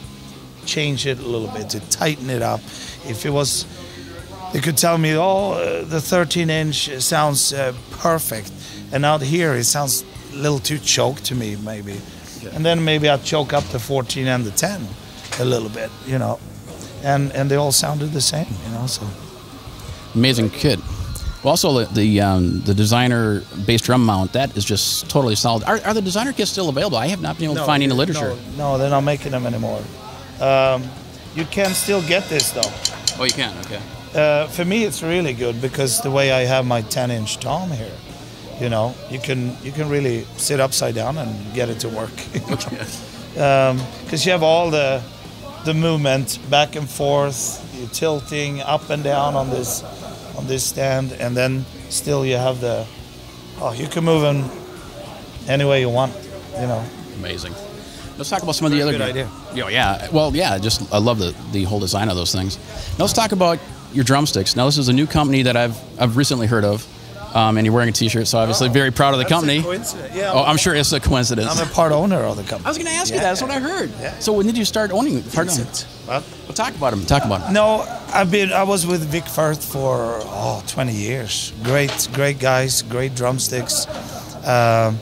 change it a little bit to tighten it up. If it was, they could tell me, oh, uh, the thirteen inch sounds uh, perfect, and out here it sounds a little too choked to me, maybe. Okay. And then maybe I'd choke up the fourteen and the ten a little bit, you know, and and they all sounded the same, you know. So Amazing kit. Well, also the the, um, the designer bass drum mount, that is just totally solid. Are, are the designer kits still available? I have not been able to find any in the literature. No, no, they're not making them anymore. Um, you can still get this though. Oh, you can. Okay. Uh, for me, it's really good because the way I have my ten inch tom here, you know, you can you can really sit upside down and get it to work. Because um, you have all the the movement back and forth, you're tilting up and down on this on this stand, and then still you have the oh, you can move them any way you want, you know. Amazing. Let's talk about some of the Very other. good idea. Yeah, yeah. Well, yeah. Just I love the the whole design of those things. Now let's talk about your drumsticks. Now this is a new company that I've I've recently heard of, um, and you're wearing a T-shirt, so obviously Oh, very proud of the that's a company. coincidence. Yeah, Oh, I'm sure it's a coincidence. I'm a part owner of the company. I was going to ask you Yeah. that. That's what I heard. Yeah. So when did you start owning part of Vincent. What? Well, talk about them. Talk about them. No, I've been. I was with Vic Firth for oh, twenty years. Great, great guys, great drumsticks. Um,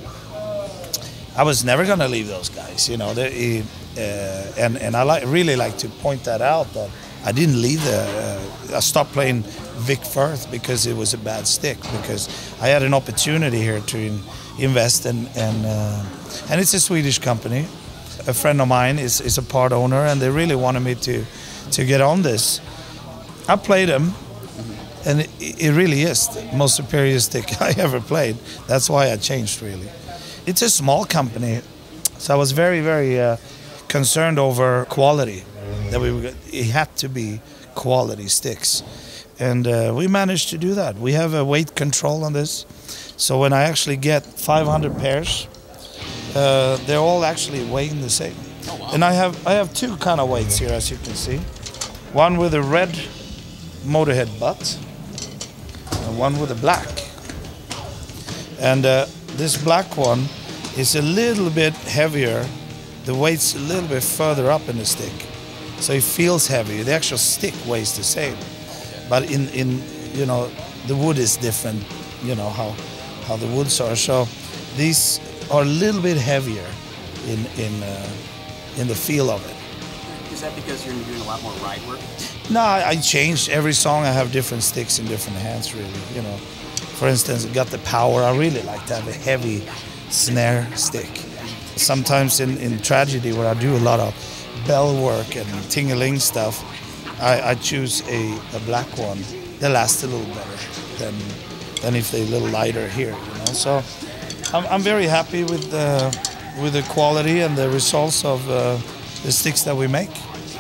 I was never gonna leave those guys, you know. They, uh, and and I like really like to point that out that I didn't leave the. Uh, I stopped playing Vic Firth because it was a bad stick. Because I had an opportunity here to in, invest and and uh, and it's a Swedish company. A friend of mine is, is a part owner, and they really wanted me to to get on this. I played them, and it, it really is the most superior stick I ever played. That's why I changed, really. It's a small company, so I was very, very uh, concerned over quality. That we were, it had to be quality sticks, and uh, we managed to do that. We have a weight control on this, so when I actually get five hundred pairs, Uh, they're all actually weighing the same. Oh, wow. And I have I have two kind of weights here, as you can see. One with a red Motorhead butt, and one with a black. And uh, this black one is a little bit heavier. The weight's a little bit further up in the stick, so it feels heavy. The actual stick weighs the same, but in in you know the wood is different. You know how how the woods are. So these are a little bit heavier in in uh, in the feel of it. Is that because you're doing a lot more ride work? No, I, I changed every song. I have different sticks in different hands, really. You know, for instance, it got the power. I really like to have a heavy snare stick. Sometimes in, in tragedy, where I do a lot of bell work and ting-a-ling stuff, I, I choose a, a black one. They last a little better than than if they're a little lighter here. You know, so I'm, I'm very happy with the with the quality and the results of uh, the sticks that we make.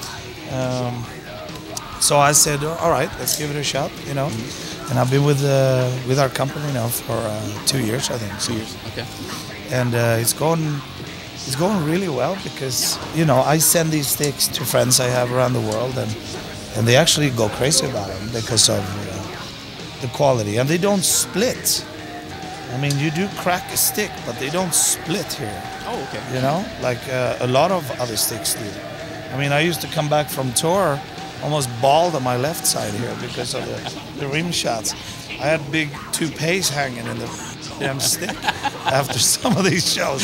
Um, so I said, all right, let's give it a shot. You know, mm-hmm. and I've been with uh, with our company now for uh, two years, I think. Two years, okay. And uh, it's going. It's going really well because, you know, I send these sticks to friends I have around the world, and and they actually go crazy about them because of uh, the quality. And they don't split. I mean, you do crack a stick, but they don't split here. Oh, okay. You know, like uh, a lot of other sticks do. I mean, I used to come back from tour almost bald on my left side here because of the, the rim shots. I had big toupees hanging in the damn stick after some of these shows.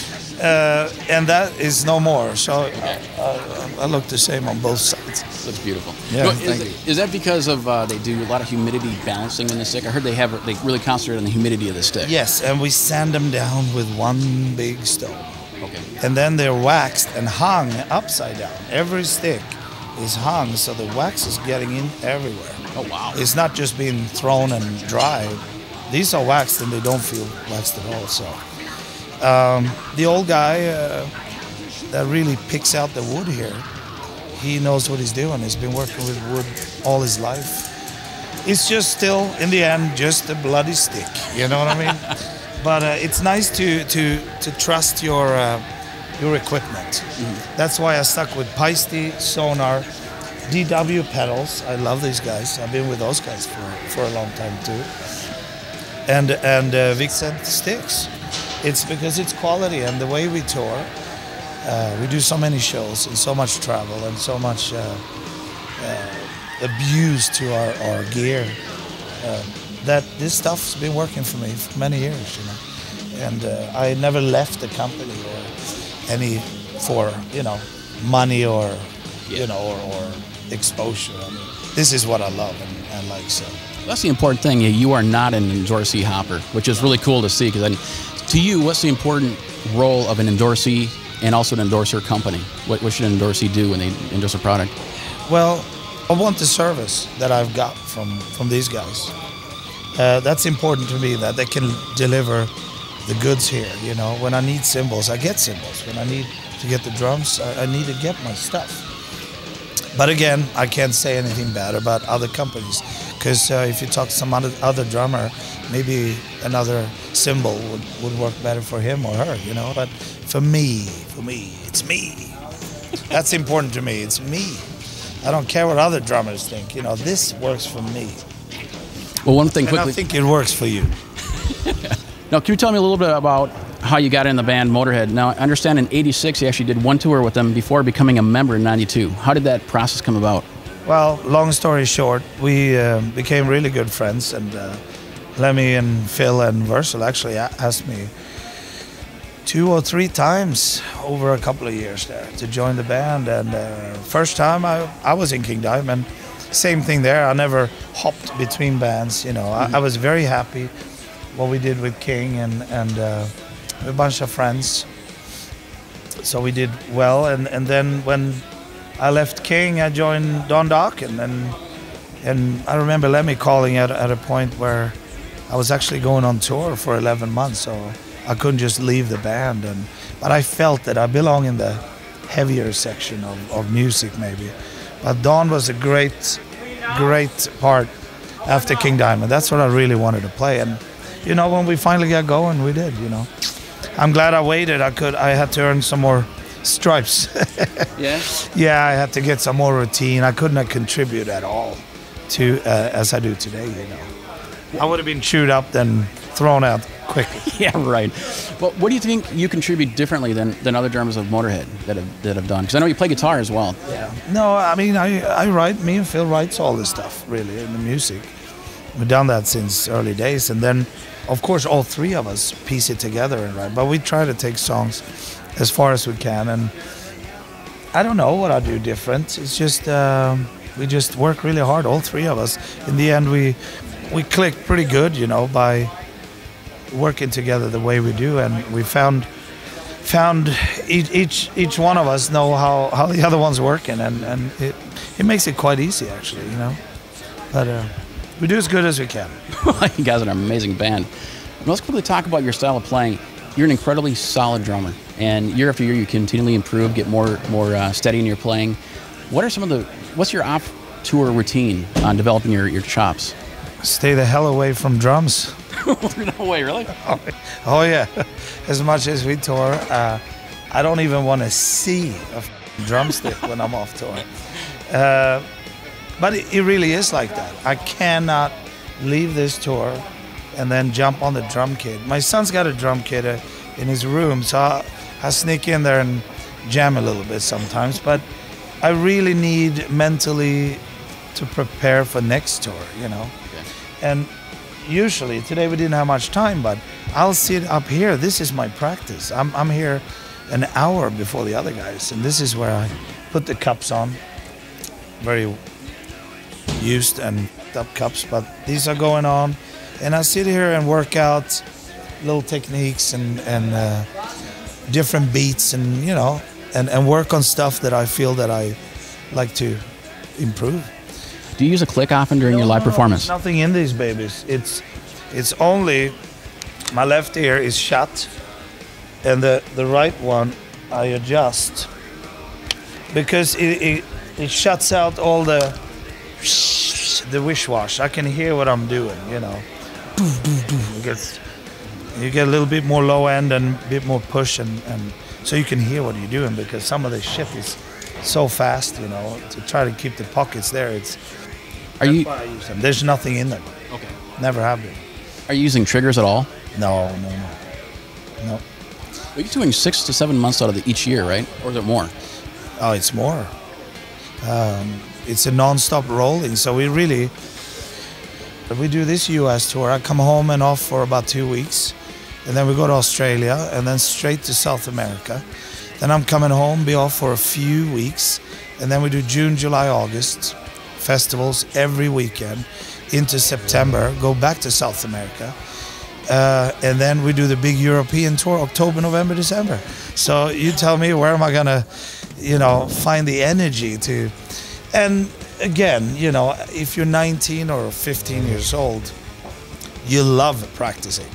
Uh, and that is no more. So uh, I look the same on both sides. Looks beautiful. Yeah, no, thank is, you. is that because of uh, they do a lot of humidity balancing in the stick? I heard they have they really concentrate on the humidity of the stick. Yes, and we sand them down with one big stone. Okay. And then they're waxed and hung upside down. Every stick is hung, so the wax is getting in everywhere. Oh wow! It's not just being thrown and dried. These are waxed and they don't feel waxed at all. So. Um, the old guy uh, that really picks out the wood here, he knows what he's doing. He's been working with wood all his life. It's just still, in the end, just a bloody stick. You know what I mean? But uh, it's nice to to to trust your uh, your equipment. Mm-hmm. That's why I stuck with Paiste, Sonar, D W pedals. I love these guys. I've been with those guys for for a long time too. And and uh, Vixen sticks. It's because it's quality, and the way we tour, uh, we do so many shows and so much travel and so much uh, uh, abuse to our, our gear uh, that this stuff's been working for me for many years, you know. And uh, I never left the company or any for you know money or yeah. you know or, or exposure. I mean, this is what I love and, and like so. That's the important thing. You are not an endorsee hopper, which is really cool to see. Because then, to you, what's the important role of an endorsee and also an endorser company? What, what should an endorsee do when they endorse a product? Well, I want the service that I've got from, from these guys. Uh, that's important to me, that they can deliver the goods here. You know, when I need cymbals, I get cymbals. When I need to get the drums, I, I need to get my stuff. But again, I can't say anything bad about other companies, because uh, if you talk to some other, other drummer, maybe another cymbal would, would work better for him or her, you know. But for me, for me, it's me. That's important to me. It's me. I don't care what other drummers think. You know, this works for me. Well, one thing quickly. And I think it works for you. Now, can you tell me a little bit about how you got in the band Motorhead? Now, I understand in eighty-six you actually did one tour with them before becoming a member in ninety-two. How did that process come about? Well, long story short, we uh, became really good friends, and uh, Lemmy and Phil and Versal actually asked me two or three times over a couple of years there to join the band. And uh, first time I, I was in King Diamond, same thing there. I never hopped between bands, you know. Mm-hmm. I, I was very happy what we did with King and, and uh, a bunch of friends. So we did well, and, and then when I left King, I joined Don Dokken, and and I remember Lemmy calling at, at a point where I was actually going on tour for eleven months, so I couldn't just leave the band. And but I felt that I belong in the heavier section of, of music maybe. But Don was a great, great part after King Diamond. That's what I really wanted to play, and you know, when we finally got going, we did, you know. I'm glad I waited. I could. I had to earn some more stripes. Yeah? Yeah, I had to get some more routine. I couldn't have contributed at all to uh, as I do today, you know. I would have been chewed up then thrown out quickly. Yeah, right. Well, what do you think you contribute differently than, than other drummers of Motorhead that have that have done? Because I know you play guitar as well. Yeah. No, I mean, I, I write, me and Phil writes all this stuff, really, in the music. We've done that since early days. And then, of course, all three of us piece it together and write. But we try to take songs as far as we can. And I don't know what I do different. It's just, um, we just work really hard, all three of us. In the end, we we click pretty good, you know, by working together the way we do. And we found found each each, each one of us know how, how the other one's working. And, and it, it makes it quite easy, actually, you know. But uh, we do as good as we can. You guys are an amazing band. Let's quickly talk about your style of playing. You're an incredibly solid drummer, and year after year you continually improve, get more more uh, steady in your playing. What are some of the? What's your off-tour routine on developing your, your chops? Stay the hell away from drums. No way, really? Oh, oh yeah, as much as we tour, uh, I don't even want to see a drumstick when I'm off tour. Uh, but it, it really is like that. I cannot leave this tour and then jump on the drum kit. My son's got a drum kit uh, in his room, so I, I sneak in there and jam a little bit sometimes. But I really need mentally to prepare for next tour, you know. Okay. And usually, today we didn't have much time, but I'll sit up here. This is my practice. I'm, I'm here an hour before the other guys, and this is where I put the cups on. Very used and up cups, but these are going on. And I sit here and work out little techniques and, and uh, different beats and, you know, and, and work on stuff that I feel that I like to improve. Do you use a click often during no, your live no, performance? There's nothing in these babies. It's it's only my left ear is shut and the, the right one I adjust because it, it, it shuts out all the the wish wash. I can hear what I'm doing, you know. It gets, you get a little bit more low end and a bit more push, and, and so you can hear what you're doing because some of the shit is so fast, you know, to try to keep the pockets there. It's Are you? why I use them. There's nothing in them. Okay. Never have been. Are you using triggers at all? No, no, no. No. Well, you're doing six to seven months out of the, each year, right? Or is it more? Oh, it's more. Um, it's a non-stop rolling, so we really. We do this U S tour. I come home and off for about two weeks, and then we go to Australia, and then straight to South America. Then I'm coming home, be off for a few weeks, and then we do June, July, August festivals every weekend into September. Go back to South America, uh, and then we do the big European tour October, November, December. So you tell me, where am I gonna, you know, find the energy to? And again, you know, if you're nineteen or fifteen years old, you love practicing.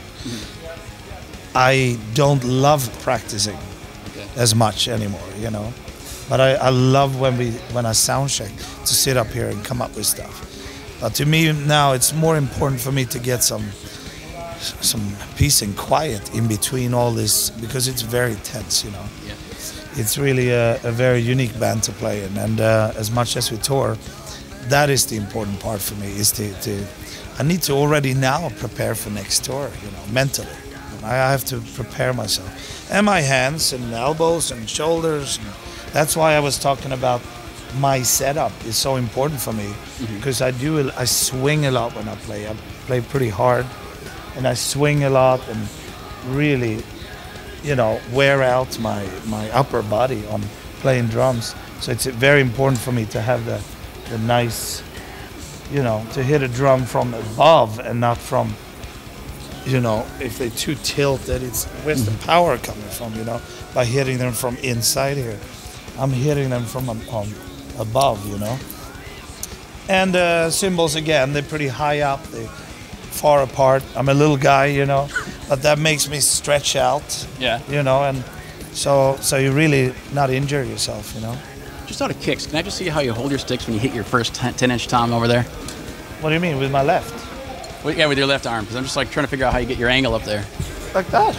Mm-hmm. I don't love practicing okay. as much anymore, you know. But I, I love when we when I sound check to sit up here and come up with stuff. But to me now, it's more important for me to get some some peace and quiet in between all this because it's very tense, you know. Yeah. It's really a, a very unique band to play in, and uh, as much as we tour, that is the important part for me. Is to, to I need to already now prepare for next tour, you know, mentally. I have to prepare myself, and my hands and elbows and shoulders. And that's why I was talking about my setup is so important for me because mm-hmm. I do I swing a lot when I play. I play pretty hard, and I swing a lot and really, you know, wear out my, my upper body on playing drums. So it's very important for me to have the, the nice, you know, to hit a drum from above and not from, you know, if they're too tilted, it's where's the power coming from, you know, by hitting them from inside here. I'm hitting them from um, um, above, you know. And uh, cymbals, again, they're pretty high up, they're far apart. I'm a little guy, you know, but that makes me stretch out, yeah. you know, and so so you really not injure yourself, you know. Just out of kicks, can I just see how you hold your sticks when you hit your first ten-inch tom over there? What do you mean, with my left? Well, yeah, with your left arm, because I'm just like trying to figure out how you get your angle up there. Like that.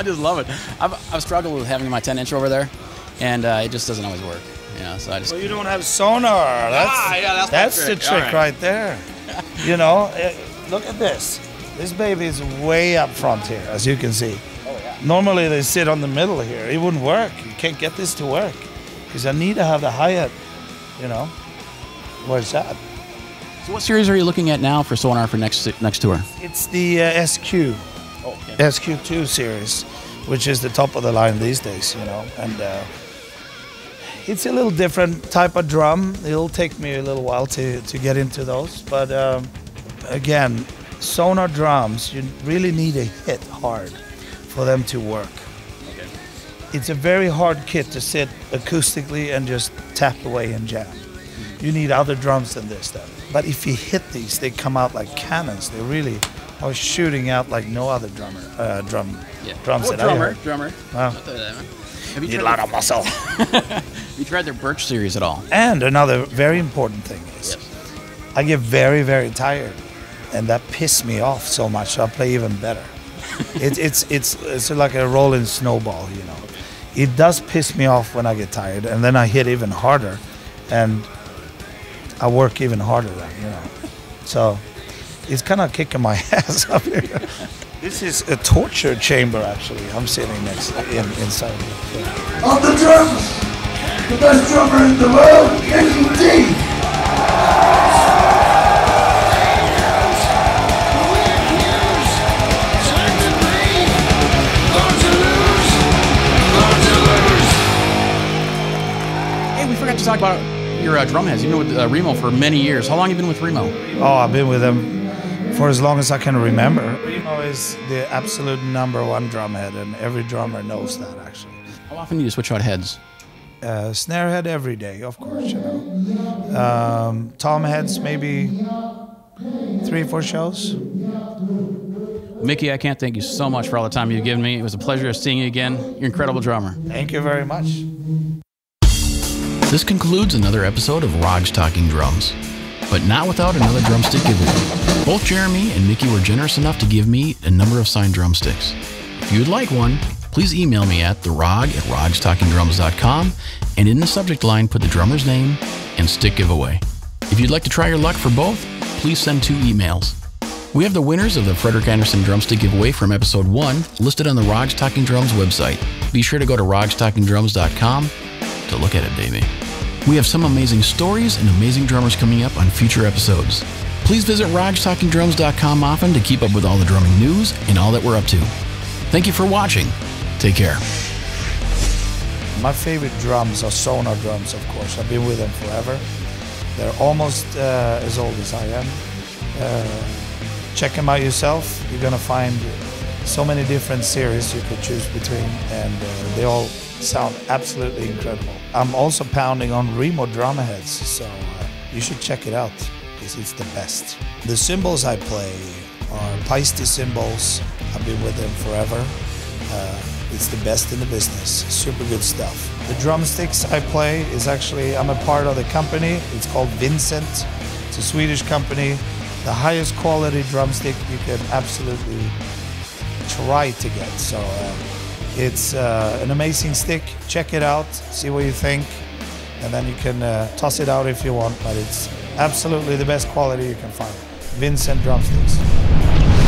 I just love it. I've, I've struggled with having my ten inch over there, and uh, it just doesn't always work. You know, so I just. Well, you don't have sonar. That's, ah, yeah, that's, that's the trick, the trick right. right there. You know, uh, look at this. This baby is way up front here, as you can see. Oh, yeah. Normally they sit on the middle here. It wouldn't work. You can't get this to work because I need to have the hi-hat. You know, where's that? So what series are you looking at now for sonar for next next tour? It's the uh, S Q. Oh, okay. S Q two series, which is the top of the line these days, you know, and uh, it's a little different type of drum. It'll take me a little while to, to get into those, but um, again, sonar drums, you really need to hit hard for them to work. Okay. It's a very hard kit to sit acoustically and just tap away and jam. You need other drums than this then. But if you hit these, they come out like cannons. They really are shooting out like no other drummer, uh, drum, yeah. drums oh, that drummer, I heard. drummer. Wow. Have you need a lot of muscle. Have you tried their Birch series at all? And another very important thing is, yes. I get very, very tired, and that pisses me off so much. So I play even better. it, it's it's it's like a rolling snowball, you know. It does piss me off when I get tired, and then I hit even harder, and I work even harder then, you know. So it's kind of kicking my ass up here. This is a torture chamber, actually. I'm sitting next in, inside. Yeah. On the drums, the best drummer in the world, Mikkey Dee. Hey, we forgot to talk about your uh, drum heads. You've been with uh, Remo for many years. How long have you been with Remo? Oh, I've been with them for as long as I can remember. Remo is the absolute number one drum head, and every drummer knows that, actually. How often do you switch out heads? Uh, snare head every day, of course, you know. Um, tom heads maybe three, four shows. Mikkey, I can't thank you so much for all the time you've given me. It was a pleasure seeing you again. You're an incredible drummer. Thank you very much. This concludes another episode of Rog's Talking Drums, but not without another drumstick giveaway. Both Jeremy and Mikkey were generous enough to give me a number of signed drumsticks. If you'd like one, please email me at therog at rogs talking drums dot com, and in the subject line put the drummer's name and stick giveaway. If you'd like to try your luck for both, please send two emails. We have the winners of the Frederick Anderson drumstick giveaway from episode one listed on the Rog's Talking Drums website. Be sure to go to rogs talking drums dot com to look at it, baby. We have some amazing stories and amazing drummers coming up on future episodes. Please visit rogs talking drums dot com often to keep up with all the drumming news and all that we're up to. Thank you for watching. Take care. My favorite drums are sonar drums, of course. I've been with them forever. They're almost uh, as old as I am. Uh, check them out yourself. You're gonna find so many different series you could choose between, and uh, they all sound absolutely incredible. I'm also pounding on Remo drum heads, so uh, you should check it out because it's the best. The cymbals I play are Paiste cymbals. I've been with them forever. Uh, it's the best in the business. Super good stuff. The drumsticks I play is actually, I'm a part of the company. It's called Vincent. It's a Swedish company. The highest quality drumstick you can absolutely try to get. So uh, it's uh, an amazing stick. Check it out, see what you think, and then you can uh, toss it out if you want, but it's absolutely the best quality you can find. Vincent drumsticks.